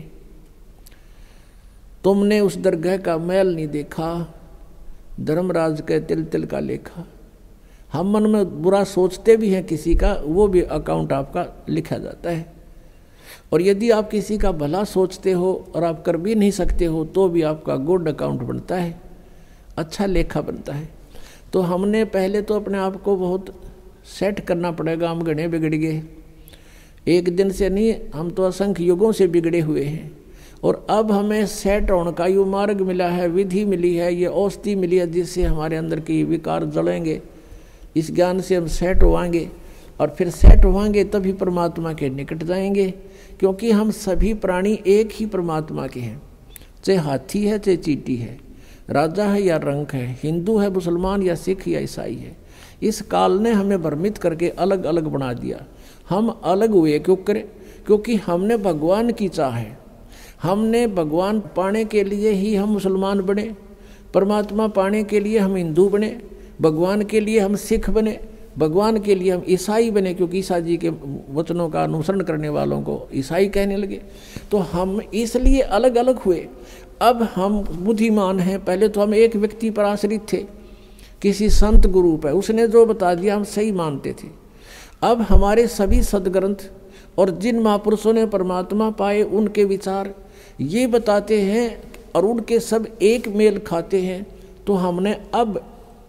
तुमने उस दरगाह का मैल नहीं देखा, धर्मराज के तिल तिल का लेखा। हम मन में बुरा सोचते भी हैं किसी का, वो भी अकाउंट आपका लिखा जाता है। और यदि आप किसी का भला सोचते हो और आप कर भी नहीं सकते हो तो भी आपका गुड अकाउंट बनता है, अच्छा लेखा बनता है। तो हमने पहले तो अपने आप को बहुत सेट करना पड़ेगा। हम घने बिगड़ गए, एक दिन से नहीं, हम तो असंख्य युगों से बिगड़े हुए हैं। और अब हमें सेट होने का ये मार्ग मिला है, विधि मिली है, ये औषधि मिली है, जिससे हमारे अंदर के विकार जलेंगे। इस ज्ञान से हम सेट होवाएंगे, और फिर सेट होवाएंगे तभी परमात्मा के निकट जाएंगे। क्योंकि हम सभी प्राणी एक ही परमात्मा के हैं, चाहे हाथी है चाहे चींटी है, राजा है या रंक है, हिंदू है मुसलमान या सिख या ईसाई है। इस काल ने हमें भ्रमित करके अलग अलग बना दिया। हम अलग हुए क्यों करें? क्योंकि हमने भगवान की चाह है, हमने भगवान पाने के लिए ही हम मुसलमान बने, परमात्मा पाने के लिए हम हिंदू बने, भगवान के लिए हम सिख बने, भगवान के लिए हम ईसाई बने, क्योंकि ईसा जी के वचनों का अनुसरण करने वालों को ईसाई कहने लगे। तो हम इसलिए अलग अलग हुए। अब हम बुद्धिमान हैं। पहले तो हम एक व्यक्ति पर आश्रित थे, किसी संत गुरु पर, उसने जो बता दिया हम सही मानते थे। अब हमारे सभी सदग्रंथ और जिन महापुरुषों ने परमात्मा पाए उनके विचार ये बताते हैं, और उनके सब एक मेल खाते हैं। तो हमने अब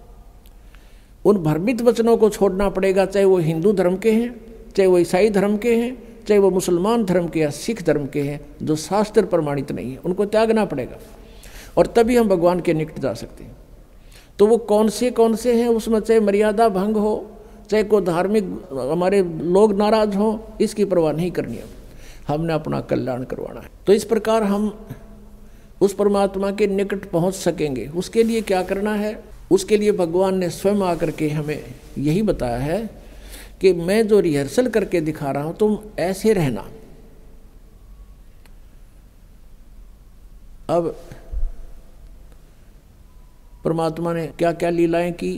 उन भ्रमित वचनों को छोड़ना पड़ेगा, चाहे वो हिंदू धर्म के हैं, चाहे वो ईसाई धर्म के हैं, चाहे वो मुसलमान धर्म के या सिख धर्म के हैं, जो शास्त्र प्रमाणित नहीं है, उनको त्यागना पड़ेगा। और तभी हम भगवान के निकट जा सकते हैं। तो वो कौन से हैं, उसमें चाहे मर्यादा भंग हो, चाहे कोई धार्मिक हमारे लोग नाराज हों, इसकी परवाह नहीं करनी है। हमने अपना कल्याण करवाना है। तो इस प्रकार हम उस परमात्मा के निकट पहुंच सकेंगे। उसके लिए क्या करना है? उसके लिए भगवान ने स्वयं आकर के हमें यही बताया है कि मैं जो रिहर्सल करके दिखा रहा हूं तुम ऐसे रहना। अब परमात्मा ने क्या क्या लीलाएं की।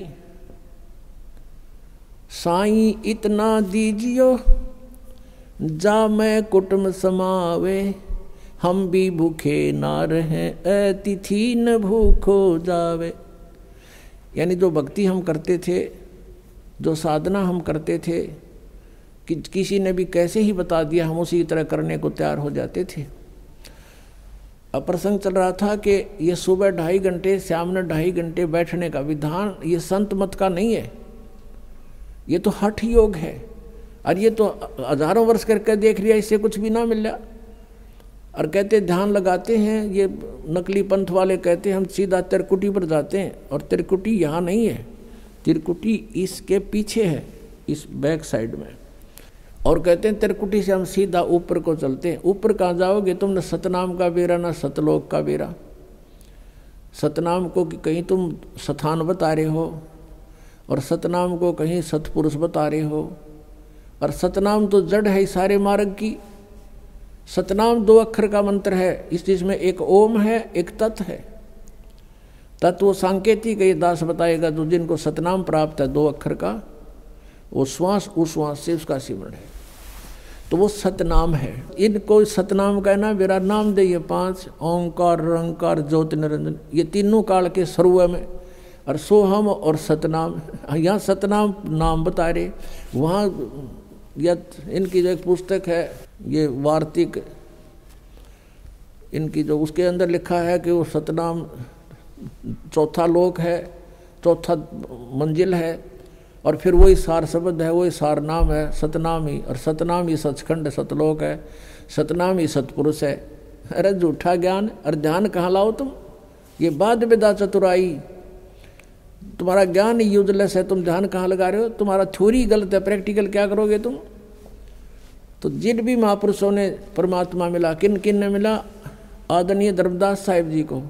साईं इतना दीजियो जा मैं कुटुंब समावे, हम भी भूखे ना रहे अतिथि न भूखो जावे। यानी जो भक्ति हम करते थे, जो साधना हम करते थे, कि किसी ने भी कैसे ही बता दिया हम उसी तरह करने को तैयार हो जाते थे। अब प्रसंग चल रहा था कि ये सुबह 2.5 घंटे शाम में 2.5 घंटे बैठने का विधान ये संत मत का नहीं है, ये तो हठ योग है। और ये तो हजारों वर्ष करके देख लिया, इससे कुछ भी ना मिल रहा। और कहते ध्यान लगाते हैं, ये नकली पंथ वाले कहते हैं हम सीधा तिरकुटी पर जाते हैं, और तिरकुटी यहाँ नहीं है, तिरकुटी इसके पीछे है। इस बैक साइड में, और कहते हैं त्रिकुटी से हम सीधा ऊपर को चलते हैं। ऊपर कहाँ जाओगे तुम? न सतनाम का बेरा न सतलोक का बेरा। सतनाम को कहीं तुम स्थान बता रहे हो और सतनाम को कहीं सतपुरुष बता रहे हो, और सतनाम तो जड़ है सारे मार्ग की। सतनाम 2 अक्षर का मंत्र है, इस जिसमें एक ओम है एक तत् है। तत् वो सांकेतिक ये दास बताएगा, जो जिनको सतनाम प्राप्त है 2 अक्षर का, वो श्वास उस श्वास से उसका सिमरण है, तो वो सतनाम है। इनको सतनाम कहना मेरा नाम दे। ये 5 ओंकार रंकार ज्योति निरंजन, ये तीनों काल के सर्व में, और सोहम और सतनाम। यहाँ सतनाम नाम बता रहे, वहाँ या इनकी जो एक पुस्तक है ये वार्तिक, इनकी जो उसके अंदर लिखा है कि वो सतनाम 4था लोक है, 4था मंजिल है, और फिर वही सार शब्द है, वही सार नाम है सतनाम ही, और सतनाम ही सचखंड सतलोक है, सतनाम ही सतपुरुष है। अरे झूठा ज्ञान और ध्यान कहाँ लाओ तुम? ये बाद विदा चतुराई, तुम्हारा ज्ञान यूजलेस है, तुम ध्यान कहाँ लगा रहे हो? तुम्हारा थ्योरी गलत है, प्रैक्टिकल क्या करोगे तुम? तो जिन भी महापुरुषों ने परमात्मा मिला, किन किन ने मिला? आदरणीय धर्मदास साहिब जी को,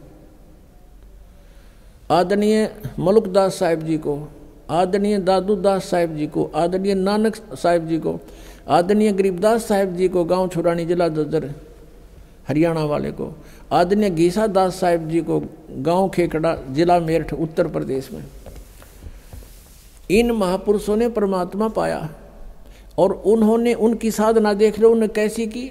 आदरणीय मलुकदास साहिब जी को, आदरणीय दादू दास साहिब जी को, आदरणीय नानक साहिब जी को, आदरणीय गरीबदास साहिब जी को, गांव छुरानी जिला जज्जर हरियाणा वाले को, आदरणीय गीसा दास साहिब जी को, गांव खेकड़ा जिला मेरठ उत्तर प्रदेश में। इन महापुरुषों ने परमात्मा पाया, और उन्होंने उनकी साधना देख लो उन्होंने कैसी की।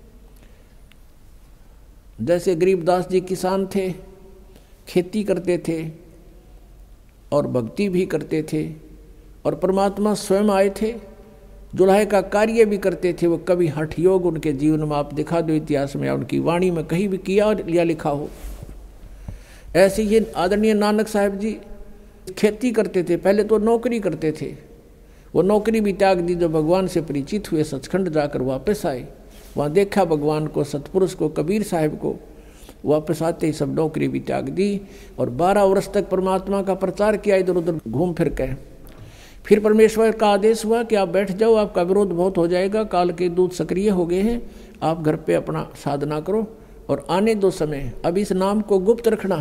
जैसे गरीबदास जी किसान थे, खेती करते थे और भक्ति भी करते थे, और परमात्मा स्वयं आए थे, जुल्हे का कार्य भी करते थे। वो कभी हठ योग उनके जीवन में आप दिखा दो इतिहास में या उनकी वाणी में कहीं भी किया या लिखा हो। ऐसे ही आदरणीय नानक साहिब जी खेती करते थे, पहले तो नौकरी करते थे, वो नौकरी भी त्याग दी। जो भगवान से परिचित हुए, सचखंड जाकर वापस आए, वहाँ देखा भगवान को, सतपुरुष को, कबीर साहिब को, वापस आते ही सब नौकरी भी त्याग दी, और 12 वर्ष तक परमात्मा का प्रचार किया इधर उधर घूम फिर के। फिर परमेश्वर का आदेश हुआ कि आप बैठ जाओ, आपका विरोध बहुत हो जाएगा, काल के दूत सक्रिय हो गए हैं, आप घर पे अपना साधना करो और आने दो समय, अब इस नाम को गुप्त रखना।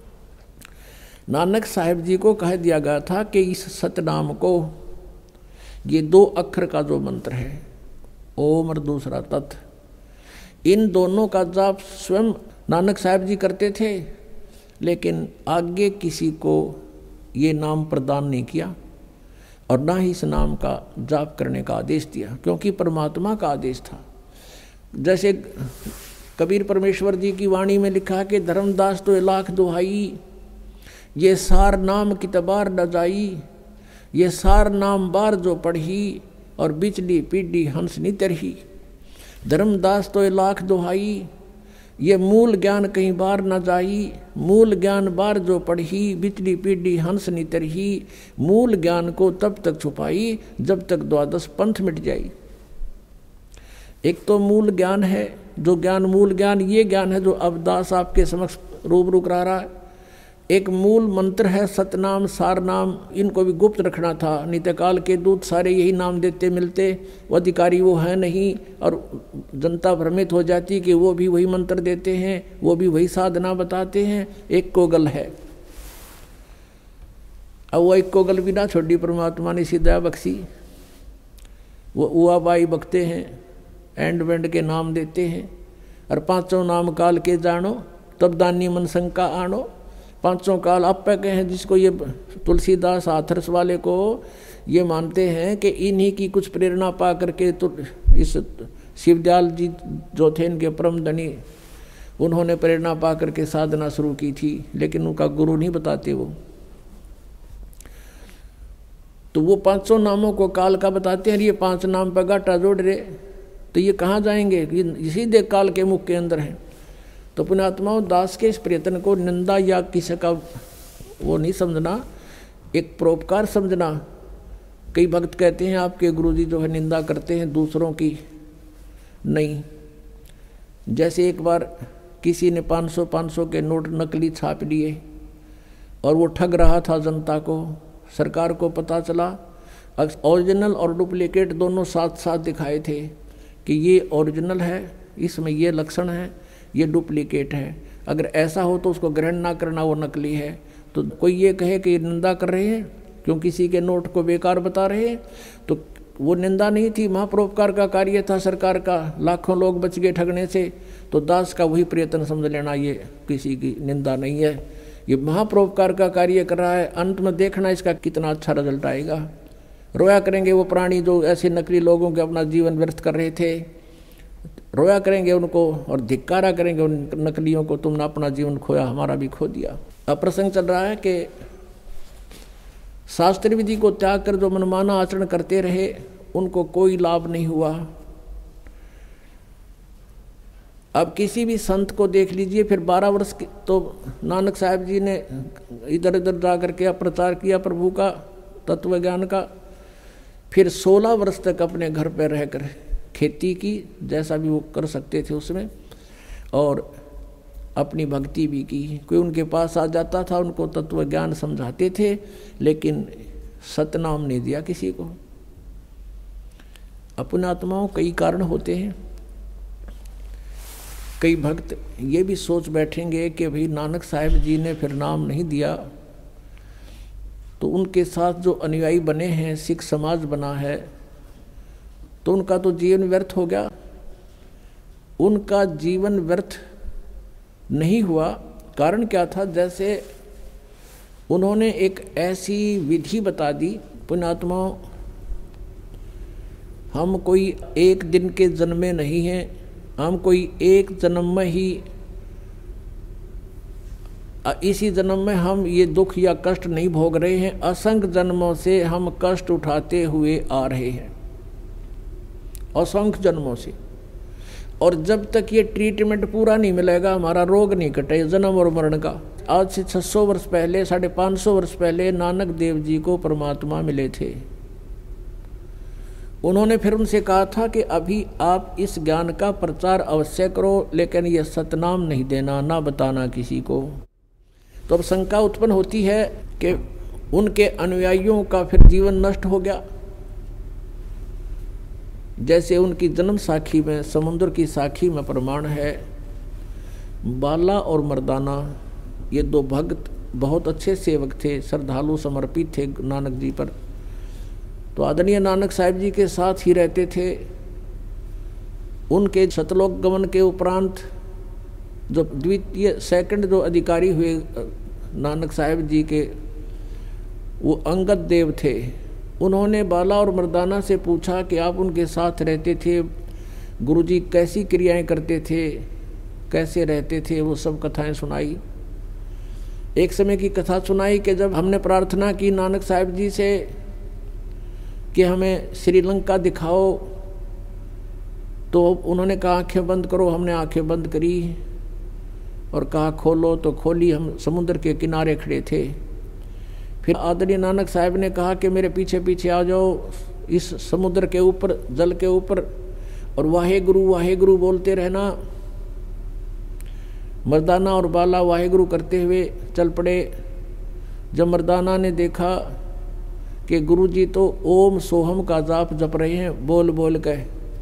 नानक साहिब जी को कह दिया गया था कि इस सतनाम को, ये 2 अक्षर का जो मंत्र है, ओम और दूसरा तत्, इन दोनों का जाप स्वयं नानक साहिब जी करते थे, लेकिन आगे किसी को ये नाम प्रदान नहीं किया और ना ही इस नाम का जाप करने का आदेश दिया, क्योंकि परमात्मा का आदेश था। जैसे कबीर परमेश्वर जी की वाणी में लिखा कि धर्मदास तो 1,00,000 दुहाई, ये सार नाम कितबार न जाई, ये सार नाम बार जो पढ़ी, और बिचली पीढ़ी हंस नी तरही। धर्मदास तो 1,00,000 दुहाई, ये मूल ज्ञान कहीं बार न जाई, मूल ज्ञान बार जो पढ़ी, बिचली पीढ़ी हंस नी तरही। मूल ज्ञान को तब तक छुपाई जब तक 12 पंथ मिट जाई। एक तो मूल ज्ञान है, जो ज्ञान मूल ज्ञान ये ज्ञान है जो अब दास आपके समक्ष रूबरू करा रहा है। एक मूल मंत्र है सतनाम सार नाम, इनको भी गुप्त रखना था। नित्यकाल के दूत सारे यही नाम देते मिलते, वो अधिकारी वो है नहीं, और जनता भ्रमित हो जाती कि वो भी वही मंत्र देते हैं, वो भी वही साधना बताते हैं। एक कोगल है, अब वो एक कोगल भी ना छोड़ी, परमात्मा ने सीधा बख्शी। वो उआ बाई बकते हैं, एंड वेंड के नाम देते हैं, और 5 नाम काल के जानो, तब दानी मन शंका आनो। 5 काल आप पे कहे हैं, जिसको ये तुलसीदास हाथरस वाले को ये मानते हैं कि इन्हीं की कुछ प्रेरणा पा करके तो इस शिवदयाल जी जो थे इनके परम धनी, उन्होंने प्रेरणा पा करके साधना शुरू की थी, लेकिन उनका गुरु नहीं बताते वो। तो वो 5 नामों को काल का बताते हैं, ये 5 नाम पर गाटा जोड़ रहे, तो ये कहाँ जाएंगे? ये सीधे काल के मुख के अंदर हैं। तो पुण्यात्माओं, दास के इस प्रयत्न को निंदा या किसी का वो नहीं समझना, एक परोपकार समझना। कई भक्त कहते हैं आपके गुरुजी जो है निंदा करते हैं दूसरों की, नहीं। जैसे एक बार किसी ने 500 के नोट नकली छाप लिए और वो ठग रहा था जनता को, सरकार को पता चला ओरिजिनल और डुप्लीकेट दोनों साथ साथ दिखाए थे कि ये ओरिजिनल है, इसमें ये लक्षण है, ये डुप्लीकेट है। अगर ऐसा हो तो उसको ग्रहण ना करना, वो नकली है। तो कोई ये कहे कि निंदा कर रहे हैं क्यों किसी के नोट को बेकार बता रहे हैं, तो वो निंदा नहीं थी, महापरोपकार का कार्य था सरकार का, लाखों लोग बच गए ठगने से। तो दास का वही प्रयत्न समझ लेना, ये किसी की निंदा नहीं है, ये महापरोपकार का कार्य कर रहा है। अंत में देखना इसका कितना अच्छा रिजल्ट आएगा। रोया करेंगे वो प्राणी जो ऐसे नकली लोगों के अपना जीवन व्यर्थ कर रहे थे, रोया करेंगे उनको और धिक्कारा करेंगे उन नकलियों को, तुमने अपना जीवन खोया, हमारा भी खो दिया। अब प्रसंग चल रहा है कि शास्त्र विधि को त्याग कर जो मनमाना आचरण करते रहे उनको कोई लाभ नहीं हुआ। अब किसी भी संत को देख लीजिए, फिर 12 वर्ष तो नानक साहब जी ने इधर उधर जा करके प्रचार किया प्रभु का तत्व ज्ञान का। फिर 16 वर्ष तक अपने घर पर रहकर खेती की, जैसा भी वो कर सकते थे उसमें, और अपनी भक्ति भी की। कोई उनके पास आ जाता था, उनको तत्व ज्ञान समझाते थे, लेकिन सतनाम नहीं दिया किसी को। अपने आत्माओं कई कारण होते हैं। कई भक्त ये भी सोच बैठेंगे कि भाई नानक साहब जी ने फिर नाम नहीं दिया तो उनके साथ जो अनुयायी बने हैं, सिख समाज बना है, तो उनका तो जीवन व्यर्थ हो गया। उनका जीवन व्यर्थ नहीं हुआ। कारण क्या था? जैसे उन्होंने एक ऐसी विधि बता दी, पुण्यात्माओं, हम कोई एक दिन के जन्मे नहीं हैं, हम कोई एक जन्म में ही, इसी जन्म में हम ये दुख या कष्ट नहीं भोग रहे हैं, असंख्य जन्मों से हम कष्ट उठाते हुए आ रहे हैं, असंख्य जन्मों से। और जब तक ये ट्रीटमेंट पूरा नहीं मिलेगा, हमारा रोग नहीं कटे जन्म और मरण का। आज से 600 वर्ष पहले, 550 वर्ष पहले नानक देव जी को परमात्मा मिले थे। उन्होंने फिर उनसे कहा था कि अभी आप इस ज्ञान का प्रचार अवश्य करो, लेकिन यह सतनाम नहीं देना, ना बताना किसी को। तो अब शंका उत्पन्न होती है कि उनके अनुयायियों का फिर जीवन नष्ट हो गया। जैसे उनकी जन्म साखी में, समुद्र की साखी में प्रमाण है, बाला और मर्दाना ये 2 भक्त बहुत अच्छे सेवक थे, श्रद्धालु समर्पित थे नानक जी पर। तो आदरणीय नानक साहब जी के साथ ही रहते थे। उनके सतलोक गमन के उपरांत जो सेकंड जो अधिकारी हुए नानक साहब जी के, वो अंगद देव थे। उन्होंने बाला और मर्दाना से पूछा कि आप उनके साथ रहते थे, गुरुजी कैसी क्रियाएं करते थे, कैसे रहते थे, वो सब कथाएं सुनाई। एक समय की कथा सुनाई कि जब हमने प्रार्थना की नानक साहब जी से कि हमें श्रीलंका दिखाओ, तो उन्होंने कहा आंखें बंद करो। हमने आंखें बंद करी और कहा खोलो, तो खोली। हम समुद्र के किनारे खड़े थे। फिर आदरणीय नानक साहब ने कहा कि मेरे पीछे पीछे आ जाओ इस समुद्र के ऊपर, जल के ऊपर, और वाहे गुरु बोलते रहना। मर्दाना और बाला वाहे गुरु करते हुए चल पड़े। जब मर्दाना ने देखा कि गुरुजी तो ओम सोहम का जाप जप रहे हैं बोल बोल के,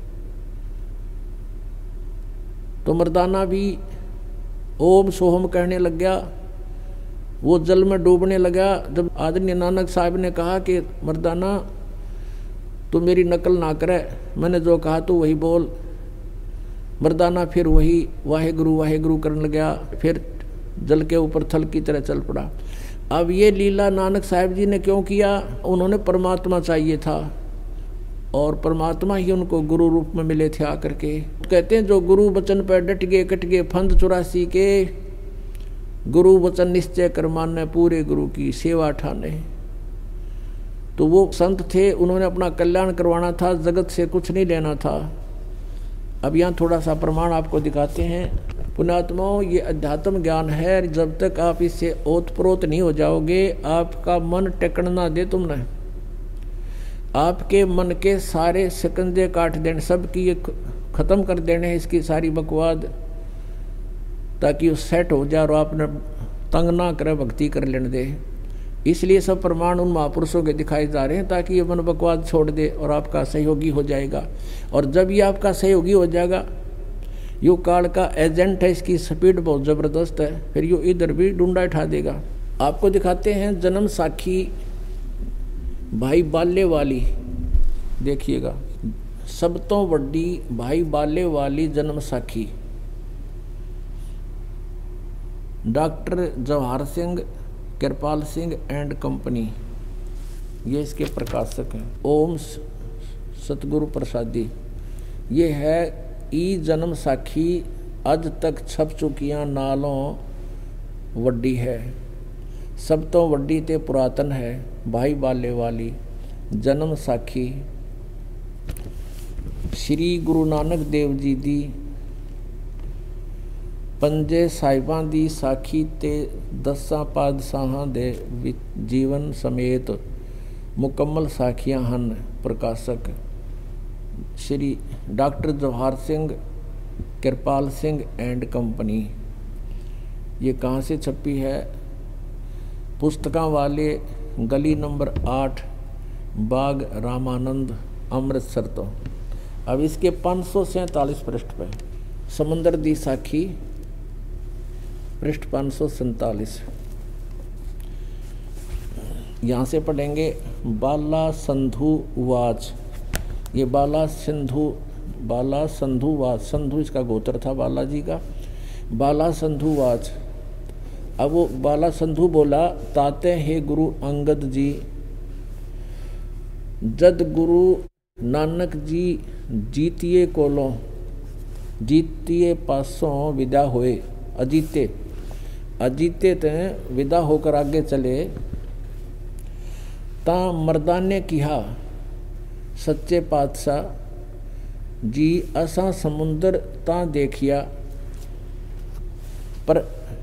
तो मर्दाना भी ओम सोहम कहने लग गया। वो जल में डूबने लगा। जब आदरणीय नानक साहब ने कहा कि मर्दाना तू मेरी नकल ना करे, मैंने जो कहा तू वही बोल, मर्दाना फिर वही वाहे गुरु करने लगा। फिर जल के ऊपर थल की तरह चल पड़ा। अब ये लीला नानक साहब जी ने क्यों किया? उन्होंने परमात्मा चाहिए था और परमात्मा ही उनको गुरु रूप में मिले थे आकर के। कहते हैं जो गुरु वचन पर डट गए कट गए फंद 84 के, गुरु वचन निश्चय कर माने पूरे गुरु की सेवा ठाने। तो वो संत थे, उन्होंने अपना कल्याण करवाना था, जगत से कुछ नहीं लेना था। अब यहाँ थोड़ा सा प्रमाण आपको दिखाते हैं। पुण्यात्माओं, ये अध्यात्म ज्ञान है। जब तक आप इससे ओतप्रोत नहीं हो जाओगे, आपका मन टेकन ना दे तुमने, आपके मन के सारे शिकंजे काट देने, सब की ये खत्म कर देने इसकी सारी बकवाद, ताकि वो सेट हो जाए और आपने तंग ना करे, भक्ति कर लेने दे। इसलिए सब प्रमाण उन महापुरुषों के दिखाए जा रहे हैं ताकि ये मन बकवाद छोड़ दे और आपका सहयोगी हो जाएगा। और जब ये आपका सहयोगी हो जाएगा, यो काल का एजेंट है, इसकी स्पीड बहुत ज़बरदस्त है, फिर यो इधर भी डूंडा उठा देगा। आपको दिखाते हैं जन्म साखी भाई बाले वाली, देखिएगा, सब तो बड़ी भाई बाले वाली जन्म साखी doctor Jawahar Singh Kripal Singh and company, ये इसके प्रकाशक हैं। ओम सतगुरु प्रसादी, ये है ई जन्म साखी अज तक छप चुकियां नालों वड्डी है, सब तो वड्डी ते पुरातन है भाई बाले वाली जन्म साखी। श्री गुरु नानक देव जी दी पंजे साहिबां दी साखी ते 10 पातशाहां दे जीवन समेत मुकम्मल साखियां हन। प्रकाशक Shri doctor Jawahar Singh Kripal Singh and company. ये कहाँ से छपी है? पुस्तकां वाले गली नंबर 8 बाग रामानंद अमृतसर। तो अब इसके 547 पृष्ठ पे समुंदर दी साखी पृष्ठ 547, यहाँ से पढ़ेंगे। बाला संधु वाच, ये बाला संधु वाच, संधु इसका गोत्र था बालाजी का। बाला संधु वाच, अब वो बाला संधु बोला, ताते हे गुरु अंगद जी, जद गुरु नानक जी जीतिए कोलों जीतिए पासों विदा होए, अजीते ते विदा होकर आगे चले, ता मर्दा ने कहा सच्चे पातशाह जी असा समुंदर ता देखिया पर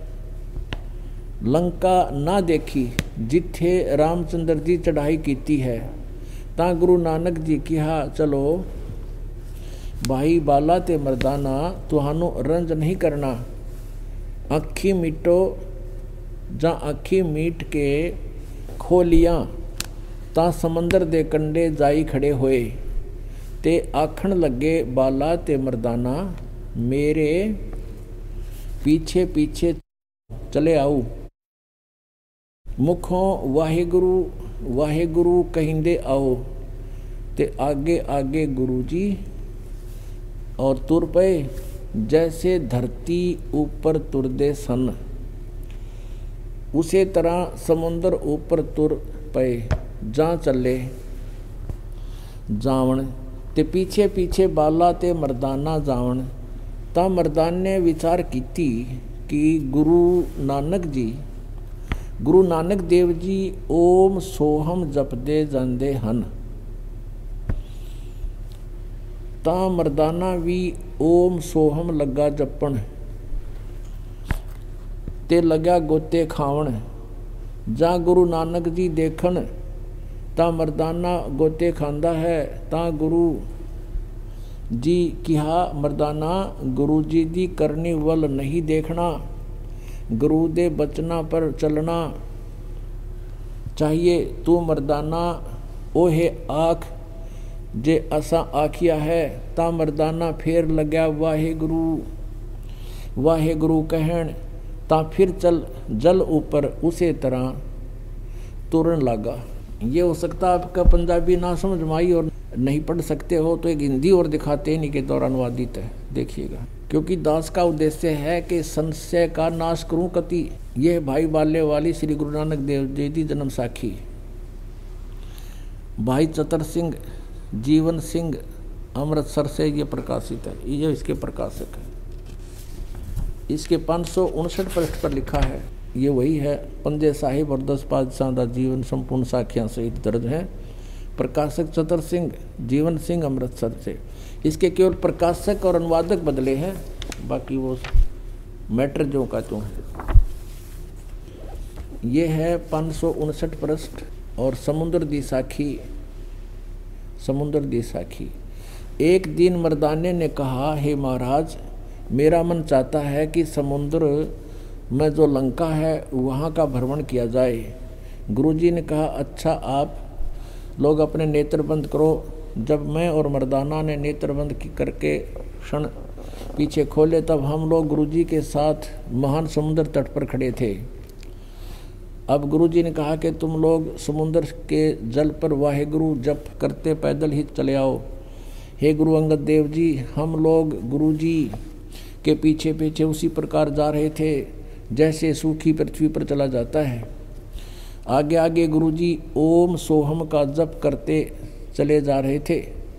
लंका ना देखी, जिथे रामचंद्र जी चढ़ाई कीती है। ता गुरु नानक जी कहा चलो भाई बाला ते मर्दाना, तुहानू रंज नहीं करना, अखी मीटो जा अखी मीट के खोलियां, ता समंदर दे कंडे जाई खड़े होए, ते आखण लगे बाला ते मर्दाना, मेरे पीछे पीछे चले आओ। मुखों वाहेगुरु वाहेगुरु कहिंदे आओ, ते आगे आगे गुरु जी और तुर पे जैसे धरती ऊपर तुरदे सन, उसे तरह समुंदर ऊपर तुर पे जा चले जावण, ते पीछे पीछे बाला ते मर्दाना जावण। ता मर्दान ने विचार कीती कि गुरु नानक देव जी ओम सोहम जपदे जांदे हन। ता मर्दाना भी ओम सोहम लगा जपण, ते लग्या गोते खावण। जा गुरु नानक जी देखण, ता मर्दाना गोते खांदा है। ता गुरु जी कहा मर्दाना, गुरु जी दी करनी वल नहीं देखना, गुरु दे बचना पर चलना चाहिए। तू मर्दाना ओहे आख जे असा आखिया है। ता मर्दाना फिर लग्या वाहेगुरु वाहेगुरु कहण, ता फिर चल जल ऊपर उसे तरह तुरन लगा। ये हो सकता है आपका पंजाबी ना समझ में आई और नहीं पढ़ सकते हो तो एक हिंदी और दिखाते नहीं के दौरान अनुवादित है, देखिएगा। क्योंकि दास का उद्देश्य है कि संशय का नाश करूं कति। यह भाई बाले वाली श्री गुरु नानक देव जी की जन्म साखी। भाई चतर सिंह जीवन सिंह अमृतसर से ये प्रकाशित है, ये इसके प्रकाशक है। इसके 559 पृष्ठ पर लिखा है, ये वही है। पंजे साहिब और 10 पातशाह का जीवन संपूर्ण साखियां सहित दर्ज है। प्रकाशक चतर सिंह जीवन सिंह अमृतसर से। इसके केवल प्रकाशक और अनुवादक बदले हैं, बाकी वो मैटर जो का त्यों है। ये है 559 पृष्ठ और समुद्र दी साखी। समुद्र दी साखी। एक दिन मर्दाने ने कहा, हे महाराज, मेरा मन चाहता है कि समुद्र में जो लंका है वहाँ का भ्रमण किया जाए। गुरुजी ने कहा, अच्छा आप लोग अपने नेत्र बंद करो। जब मैं और मर्दाना ने नेत्र बंद करके क्षण पीछे खोले, तब हम लोग गुरुजी के साथ महान समुद्र तट पर खड़े थे। अब गुरुजी ने कहा कि तुम लोग समुद्र के जल पर वाहेगुरु जप करते पैदल ही चले आओ। हे गुरु अंगद देव जी, हम लोग गुरुजी के पीछे पीछे उसी प्रकार जा रहे थे जैसे सूखी पृथ्वी पर चला जाता है। आगे आगे गुरुजी ओम सोहम का जप करते चले जा रहे थे।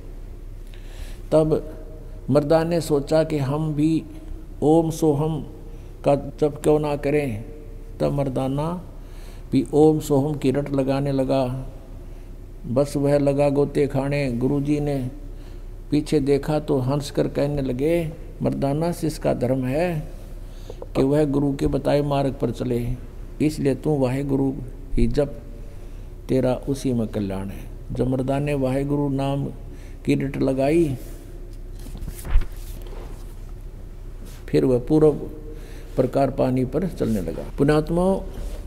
तब मर्दान ने सोचा कि हम भी ओम सोहम का जप क्यों ना करें। तब मर्दाना भी ओम सोहम की रट लगाने लगा। बस वह लगा गोते खाने। गुरुजी ने पीछे देखा तो हंस कर कहने लगे, मर्दाना से इसका धर्म है कि वह गुरु के बताए मार्ग पर चले, इसलिए तू वाहेगुरु ही जप, तेरा उसी में कल्याण है। जब मर्दान ने वाहेगुरु नाम की रट लगाई, फिर वह पूर्व प्रकार पानी पर चलने लगा। पुण्यात्माओं,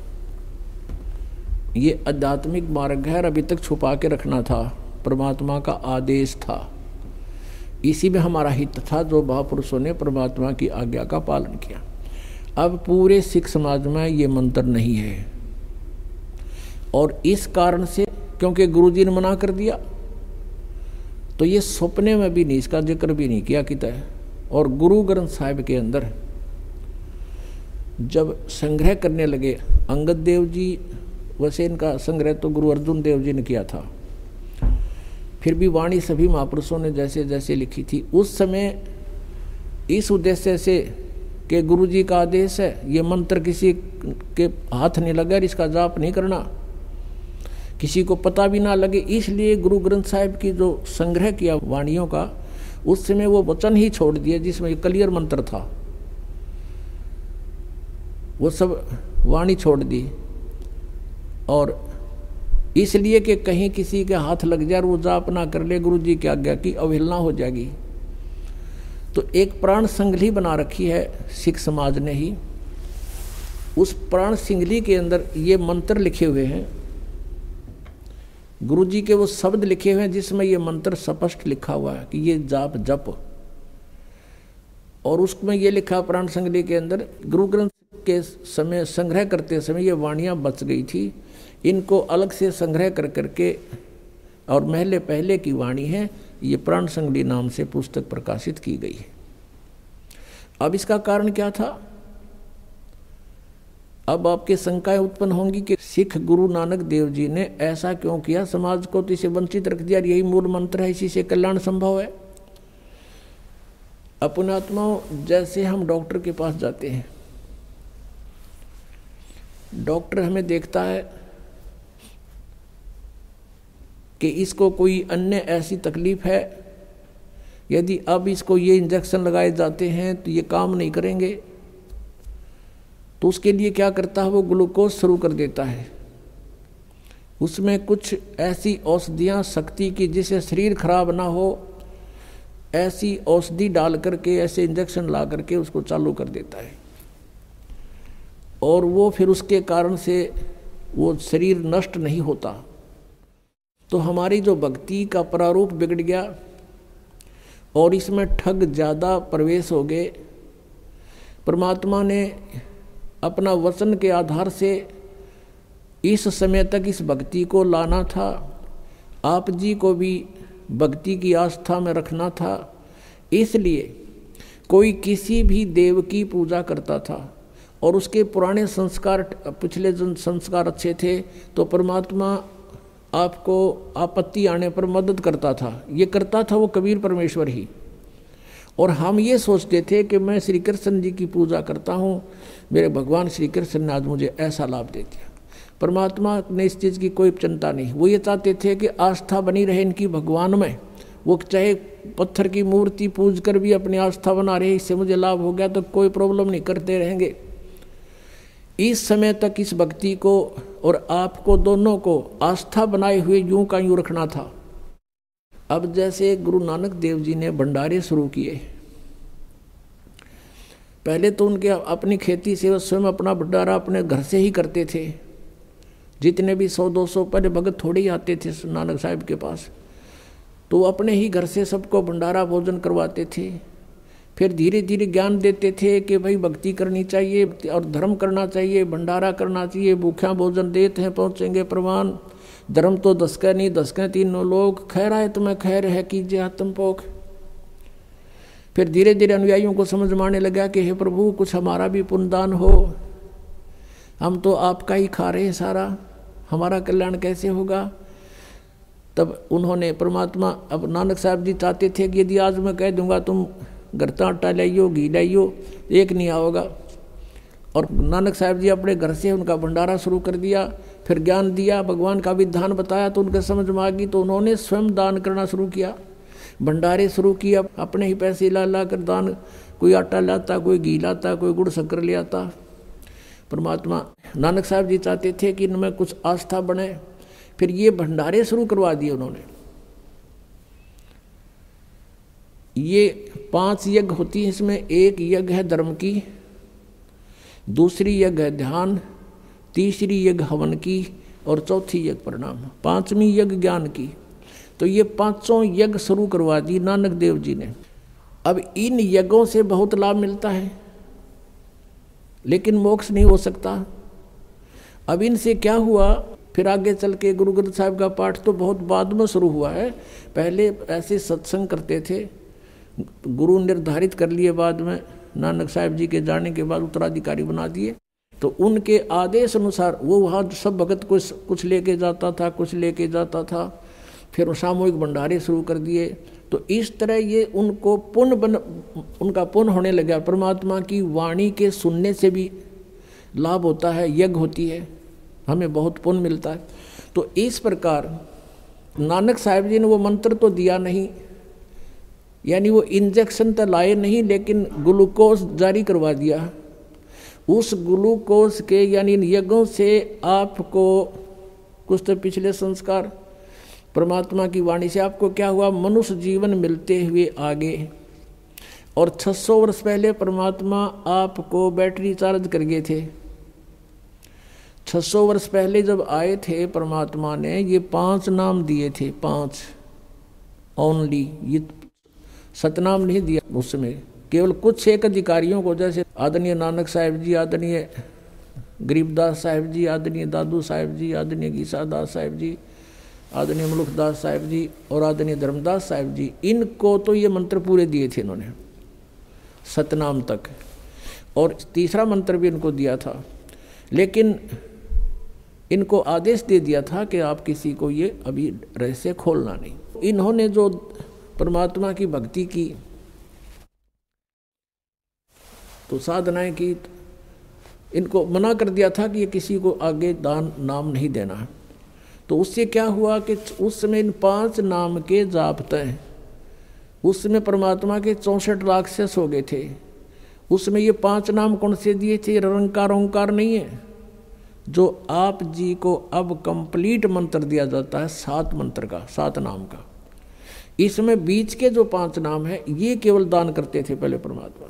ये आध्यात्मिक मार्ग है, अभी तक छुपा के रखना था, परमात्मा का आदेश था। इसी में हमारा हित था जो महापुरुषों ने परमात्मा की आज्ञा का पालन किया। अब पूरे सिख समाज में ये मंत्र नहीं है, और इस कारण से क्योंकि गुरुजी ने मना कर दिया, तो ये सपने में भी नहीं, इसका जिक्र भी नहीं किया किता है। और गुरु ग्रंथ साहिब के अंदर जब संग्रह करने लगे, अंगद देव जी, वैसे इनका संग्रह तो गुरु अर्जुन देव जी ने किया था, फिर भी वाणी सभी महापुरुषों ने जैसे जैसे लिखी थी उस समय इस उद्देश्य से कि गुरुजी का आदेश है, ये मंत्र किसी के हाथ नहीं लगा, इसका जाप नहीं करना, किसी को पता भी ना लगे, इसलिए गुरु ग्रंथ साहिब की जो संग्रह किया वाणियों का, उस समय वो वचन ही छोड़ दिए जिसमें क्लियर मंत्र था, वो सब वाणी छोड़ दी। और इसलिए कि कहीं किसी के हाथ लग जाए और वो जाप ना कर ले, गुरु जी की आज्ञा की अवहेलना हो जाएगी। तो एक प्राण संगली बना रखी है सिख समाज ने ही। उस प्राण संगली के अंदर ये मंत्र लिखे हुए हैं, गुरु जी के वो शब्द लिखे हुए हैं जिसमें ये मंत्र स्पष्ट लिखा हुआ है कि ये जाप जप। और उसमें ये लिखा प्राण संगली के अंदर, गुरु ग्रंथ के समय संग्रह करते समय ये वाणियाँ बच गई थी, इनको अलग से संग्रह कर करके, और महले पहले की वाणी है, ये प्राण संगली नाम से पुस्तक प्रकाशित की गई है। अब इसका कारण क्या था? अब आपके शंकाएं उत्पन्न होंगी कि सिख गुरु नानक देव जी ने ऐसा क्यों किया, समाज को तो इसे वंचित रख दिया, यही मूल मंत्र है, इसी से कल्याण संभव है। अपनात्माओं, जैसे हम डॉक्टर के पास जाते हैं, डॉक्टर हमें देखता है कि इसको कोई अन्य ऐसी तकलीफ है, यदि अब इसको ये इंजेक्शन लगाए जाते हैं तो ये काम नहीं करेंगे, तो उसके लिए क्या करता है, वो ग्लूकोज शुरू कर देता है। उसमें कुछ ऐसी औषधियाँ शक्ति की जिससे शरीर खराब ना हो, ऐसी औषधि डाल करके, ऐसे इंजेक्शन ला करके उसको चालू कर देता है। और वो फिर उसके कारण से वो शरीर नष्ट नहीं होता। तो हमारी जो भक्ति का प्रारूप बिगड़ गया और इसमें ठग ज़्यादा प्रवेश हो गए। परमात्मा ने अपना वचन के आधार से इस समय तक इस भक्ति को लाना था, आप जी को भी भक्ति की आस्था में रखना था। इसलिए कोई किसी भी देव की पूजा करता था और उसके पुराने संस्कार, पिछले जन संस्कार अच्छे थे, तो परमात्मा आपको आपत्ति आने पर मदद करता था। ये करता था वो कबीर परमेश्वर ही। और हम ये सोचते थे कि मैं श्री कृष्ण जी की पूजा करता हूँ, मेरे भगवान श्री कृष्ण ने आज मुझे ऐसा लाभ दे दिया। परमात्मा ने इस चीज़ की कोई चिंता नहीं, वो ये चाहते थे कि आस्था बनी रहे इनकी भगवान में। वो चाहे पत्थर की मूर्ति पूज कर भी अपनी आस्था बना रहे, इससे मुझे लाभ हो गया तो कोई प्रॉब्लम नहीं, करते रहेंगे। इस समय तक इस भक्ति को और आपको दोनों को आस्था बनाए हुए यूं का यूं रखना था। अब जैसे गुरु नानक देव जी ने भंडारे शुरू किए, पहले तो उनके अपनी खेती से वो स्वयं अपना भंडारा अपने घर से ही करते थे, जितने भी 100-200 पहले भगत थोड़े ही आते थे नानक साहब के पास, तो अपने ही घर से सबको भंडारा भोजन करवाते थे। फिर धीरे धीरे ज्ञान देते थे कि भाई भक्ति करनी चाहिए और धर्म करना चाहिए, भंडारा करना चाहिए, भूखा भोजन देते हैं पहुँचेंगे प्रवान, धर्म तो दसका नहीं दसका तीनों लोग, खैर आए तुम्हें खैर है कीजिए आत्मपोख। फिर धीरे धीरे अनुयायियों को समझ में आने लगा कि हे प्रभु कुछ हमारा भी पुण्यदान हो, हम तो आपका ही खा रहे हैं सारा, हमारा कल्याण कैसे होगा। तब उन्होंने परमात्मा, अब नानक साहब जी चाहते थे कि यदि आज मैं कह दूंगा तुम घर का आटा लाइयो घी लाइयो, एक नहीं आओगा। और नानक साहब जी अपने घर से उनका भंडारा शुरू कर दिया, फिर ज्ञान दिया, भगवान का विधान बताया तो उनके समझ में आ गई, तो उन्होंने स्वयं दान करना शुरू किया, भंडारे शुरू किया, अपने ही पैसे ला ला कर दान, कोई आटा लाता, कोई घी लाता, कोई गुड़ शक्कर ले आता। परमात्मा नानक साहब जी चाहते थे कि इनमें कुछ आस्था बने, फिर ये भंडारे शुरू करवा दिए उन्होंने। ये 5 यज्ञ होती है, इसमें एक यज्ञ है धर्म की, दूसरी यज्ञ है ध्यान, तीसरी यज्ञ हवन की और चौथी यज्ञ प्रणाम, 5वीं यज्ञ ज्ञान की। तो ये 5 यज्ञ शुरू करवा दी नानक देव जी ने। अब इन यज्ञों से बहुत लाभ मिलता है, लेकिन मोक्ष नहीं हो सकता। अब इनसे क्या हुआ, फिर आगे चल के गुरु ग्रंथ साहिब का पाठ तो बहुत बाद में शुरू हुआ है, पहले ऐसे सत्संग करते थे, गुरु निर्धारित कर लिए, बाद में नानक साहब जी के जाने के बाद उत्तराधिकारी बना दिए। तो उनके आदेश अनुसार वो वहाँ सब भगत कुछ लेके जाता था, कुछ लेके जाता था, फिर सामूहिक भंडारे शुरू कर दिए। तो इस तरह ये उनको उनका पुण्य होने लगा। परमात्मा की वाणी के सुनने से भी लाभ होता है, यज्ञ होती है, हमें बहुत पुण्य मिलता है। तो इस प्रकार नानक साहब जी ने वो मंत्र तो दिया नहीं, यानी वो इंजेक्शन तो लाए नहीं, लेकिन ग्लूकोज जारी करवा दिया। उस ग्लूकोज के यानी इन यज्ञों से आपको कुछ तो पिछले संस्कार परमात्मा की वाणी से आपको क्या हुआ, मनुष्य जीवन मिलते हुए आगे। और 600 वर्ष पहले परमात्मा आपको बैटरी चार्ज कर गए थे। 600 वर्ष पहले जब आए थे परमात्मा ने ये 5 नाम दिए थे, 5 ओनली, ये सतनाम नहीं दिया उस समय, केवल कुछ एक अधिकारियों को, जैसे आदरणीय नानक साहब जी, आदरणीय गरीबदास साहब जी, आदरणीय दादू साहब जी, आदरणीय गीसादास साहब जी, आदरणीय मुलुखदास साहब जी और आदरणीय धर्मदास साहब जी, इनको तो ये मंत्र पूरे दिए थे इन्होंने सतनाम तक, और तीसरा मंत्र भी इनको दिया था। लेकिन इनको आदेश दे दिया था कि आप किसी को ये अभी रहस्य खोलना नहीं। इन्होंने जो परमात्मा की भक्ति की, तो साधनाएं की, इनको मना कर दिया था कि ये किसी को आगे दान नाम नहीं देना। तो उससे क्या हुआ कि उस समय इन 5 नाम के जापते, उस समय परमात्मा के 64 राक्षस हो गए थे। उसमें ये 5 नाम कौन से दिए थे, निरंकार ओंकार नहीं है, जो आप जी को अब कंप्लीट मंत्र दिया जाता है 7 मंत्र का, 7 नाम का। इसमें बीच के जो 5 नाम है ये केवल दान करते थे पहले परमात्मा।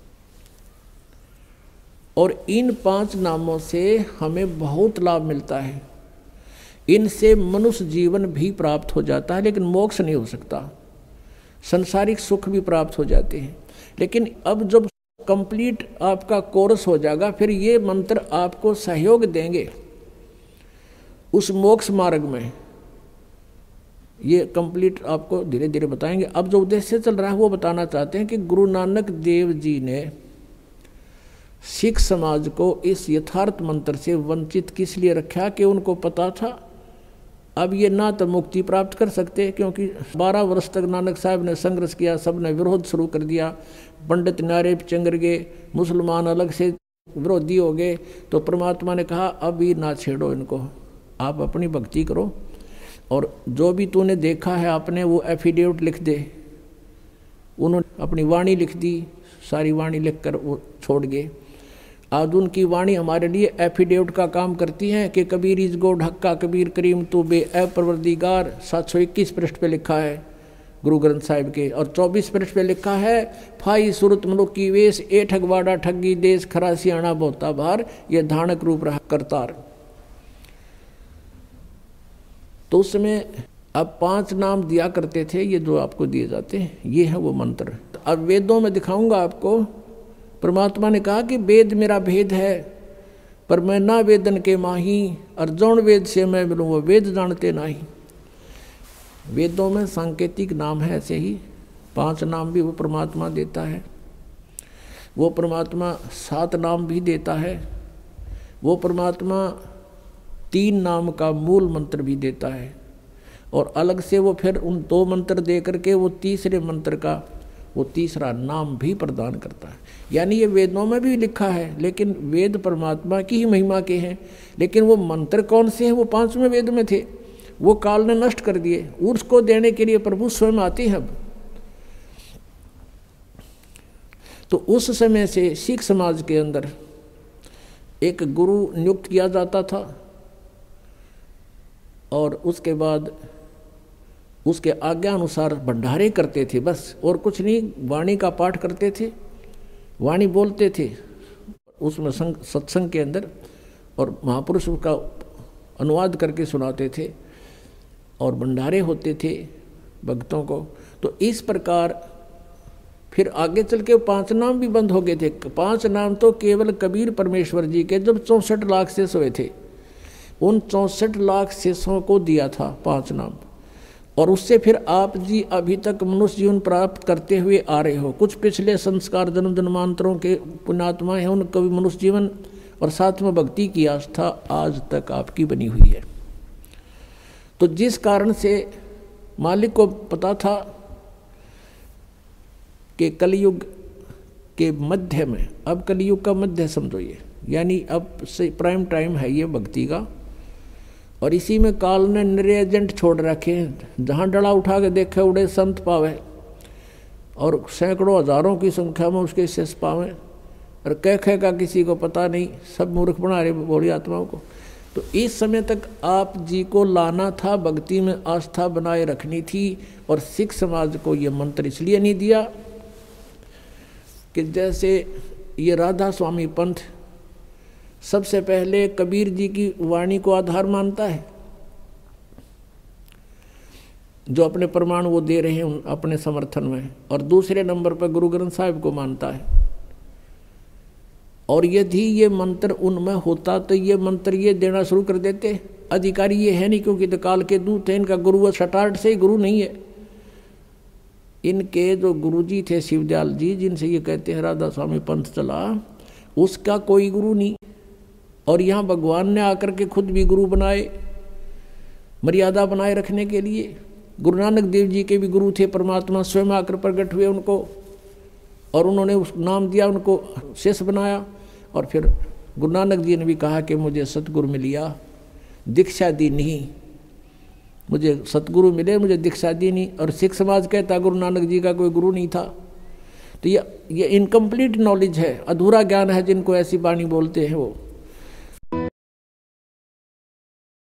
और इन 5 नामों से हमें बहुत लाभ मिलता है। इनसे मनुष्य जीवन भी प्राप्त हो जाता है, लेकिन मोक्ष नहीं हो सकता। संसारिक सुख भी प्राप्त हो जाते हैं, लेकिन अब जब कंप्लीट आपका कोर्स हो जाएगा, फिर ये मंत्र आपको सहयोग देंगे उस मोक्ष मार्ग में। ये कंप्लीट आपको धीरे धीरे बताएंगे। अब जो उद्देश्य चल रहा है वो बताना चाहते हैं कि गुरु नानक देव जी ने सिख समाज को इस यथार्थ मंत्र से वंचित किस लिए रखा, कि उनको पता था अब ये ना तो मुक्ति प्राप्त कर सकते, क्योंकि 12 वर्ष तक नानक साहब ने संघर्ष किया, सब ने विरोध शुरू कर दिया, पंडित नारे चंगर गए, मुसलमान अलग से विरोधी हो गए। तो परमात्मा ने कहा अब ये ना छेड़ो इनको, आप अपनी भक्ति करो, और जो भी तूने देखा है आपने वो एफिडेविट लिख दे। उन्होंने अपनी वाणी लिख दी, सारी वाणी लिख कर वो छोड़ गए। आज उनकी वाणी हमारे लिए एफिडेविट का काम करती है कि कबीर इज गो ढक्का कबीर करीम तू बे ए परवरदिगार। 721 पृष्ठ पे लिखा है गुरु ग्रंथ साहिब के, और 24 पृष्ठ पे लिखा है फाई सूरत मनुख की वेश ए ठगवाड़ा ठगी देश खरा सियाणा बोता भार, ये धानक रूप रहा करतार। तो उस समय अब 5 नाम दिया करते थे, ये जो आपको दिए जाते हैं ये है वो मंत्र। अब वेदों में दिखाऊंगा आपको। परमात्मा ने कहा कि वेद मेरा भेद है, पर मैं ना वेदन के माही, और जौन वेद से मैं मिलूँ वो वेद जानते नहीं। वेदों में सांकेतिक नाम है, ऐसे ही 5 नाम भी वो परमात्मा देता है। वो परमात्मा 7 नाम भी देता है। वो परमात्मा 3 नाम का मूल मंत्र भी देता है, और अलग से वो फिर उन 2 मंत्र दे करके वो तीसरे मंत्र का वो तीसरा नाम भी प्रदान करता है। यानी ये वेदों में भी लिखा है, लेकिन वेद परमात्मा की ही महिमा के हैं। लेकिन वो मंत्र कौन से हैं? वो 5वें वेद में थे, वो काल ने नष्ट कर दिए। उसको देने के लिए प्रभु स्वयं आते हैं। अब तो उस समय से सिख समाज के अंदर एक गुरु नियुक्त किया जाता था, और उसके बाद उसके आज्ञा अनुसार भंडारे करते थे बस, और कुछ नहीं। वाणी का पाठ करते थे, वाणी बोलते थे उसमें सत्संग के अंदर, और महापुरुष का अनुवाद करके सुनाते थे, और भंडारे होते थे भक्तों को। तो इस प्रकार फिर आगे चल के 5 नाम भी बंद हो गए थे। 5 नाम तो केवल कबीर परमेश्वर जी के जब 64 लाख शेष हुए थे, उन 64 लाख शेषों को दिया था 5 नाम। और उससे फिर आप जी अभी तक मनुष्य जीवन प्राप्त करते हुए आ रहे हो। कुछ पिछले संस्कार जन्म जन्मांतरों के पुण्यात्मा हैं, उनका भी मनुष्य जीवन और साथ में भक्ति की आस्था आज तक आपकी बनी हुई है। तो जिस कारण से मालिक को पता था कि कलयुग के मध्य में, अब कलयुग का मध्य समझो ये, यानी अब से प्राइम टाइम है ये भक्ति का, और इसी में काल ने निरे एजेंट छोड़ रखे हैं। जहाँ डला उठा के देखे उड़े संत पावे, और सैकड़ों हजारों की संख्या में उसके शेष पावे, और कह का किसी को पता नहीं, सब मूर्ख बना रहे बोली आत्माओं को। तो इस समय तक आप जी को लाना था, भक्ति में आस्था बनाए रखनी थी। और सिख समाज को ये मंत्र इसलिए नहीं दिया कि जैसे ये राधा स्वामी पंथ सबसे पहले कबीर जी की वाणी को आधार मानता है, जो अपने प्रमाण वो दे रहे हैं अपने समर्थन में, और दूसरे नंबर पर गुरु ग्रंथ साहिब को मानता है। और यदि ये मंत्र उनमें होता तो ये मंत्र ये देना शुरू कर देते। अधिकारी ये है नहीं, क्योंकि तो काल के दूत है, इनका गुरु सटार्ट से ही गुरु नहीं है। इनके जो गुरुजी थे शिवदयाल जी, जिनसे ये कहते हैं राधा स्वामी पंथ चला, उसका कोई गुरु नहीं। और यहाँ भगवान ने आकर के खुद भी गुरु बनाए, मर्यादा बनाए रखने के लिए। गुरु नानक देव जी के भी गुरु थे, परमात्मा स्वयं आकर प्रकट हुए उनको, और उन्होंने उस नाम दिया, उनको शेष बनाया। और फिर गुरु नानक जी ने भी कहा कि मुझे सतगुरु मिलिया, दीक्षा दी नहीं, मुझे सतगुरु मिले, मुझे दीक्षा दी नहीं। और सिख समाज कहता गुरु नानक जी का कोई गुरु नहीं था। तो ये इनकम्प्लीट नॉलेज है, अधूरा ज्ञान है जिनको ऐसी वाणी बोलते हैं वो।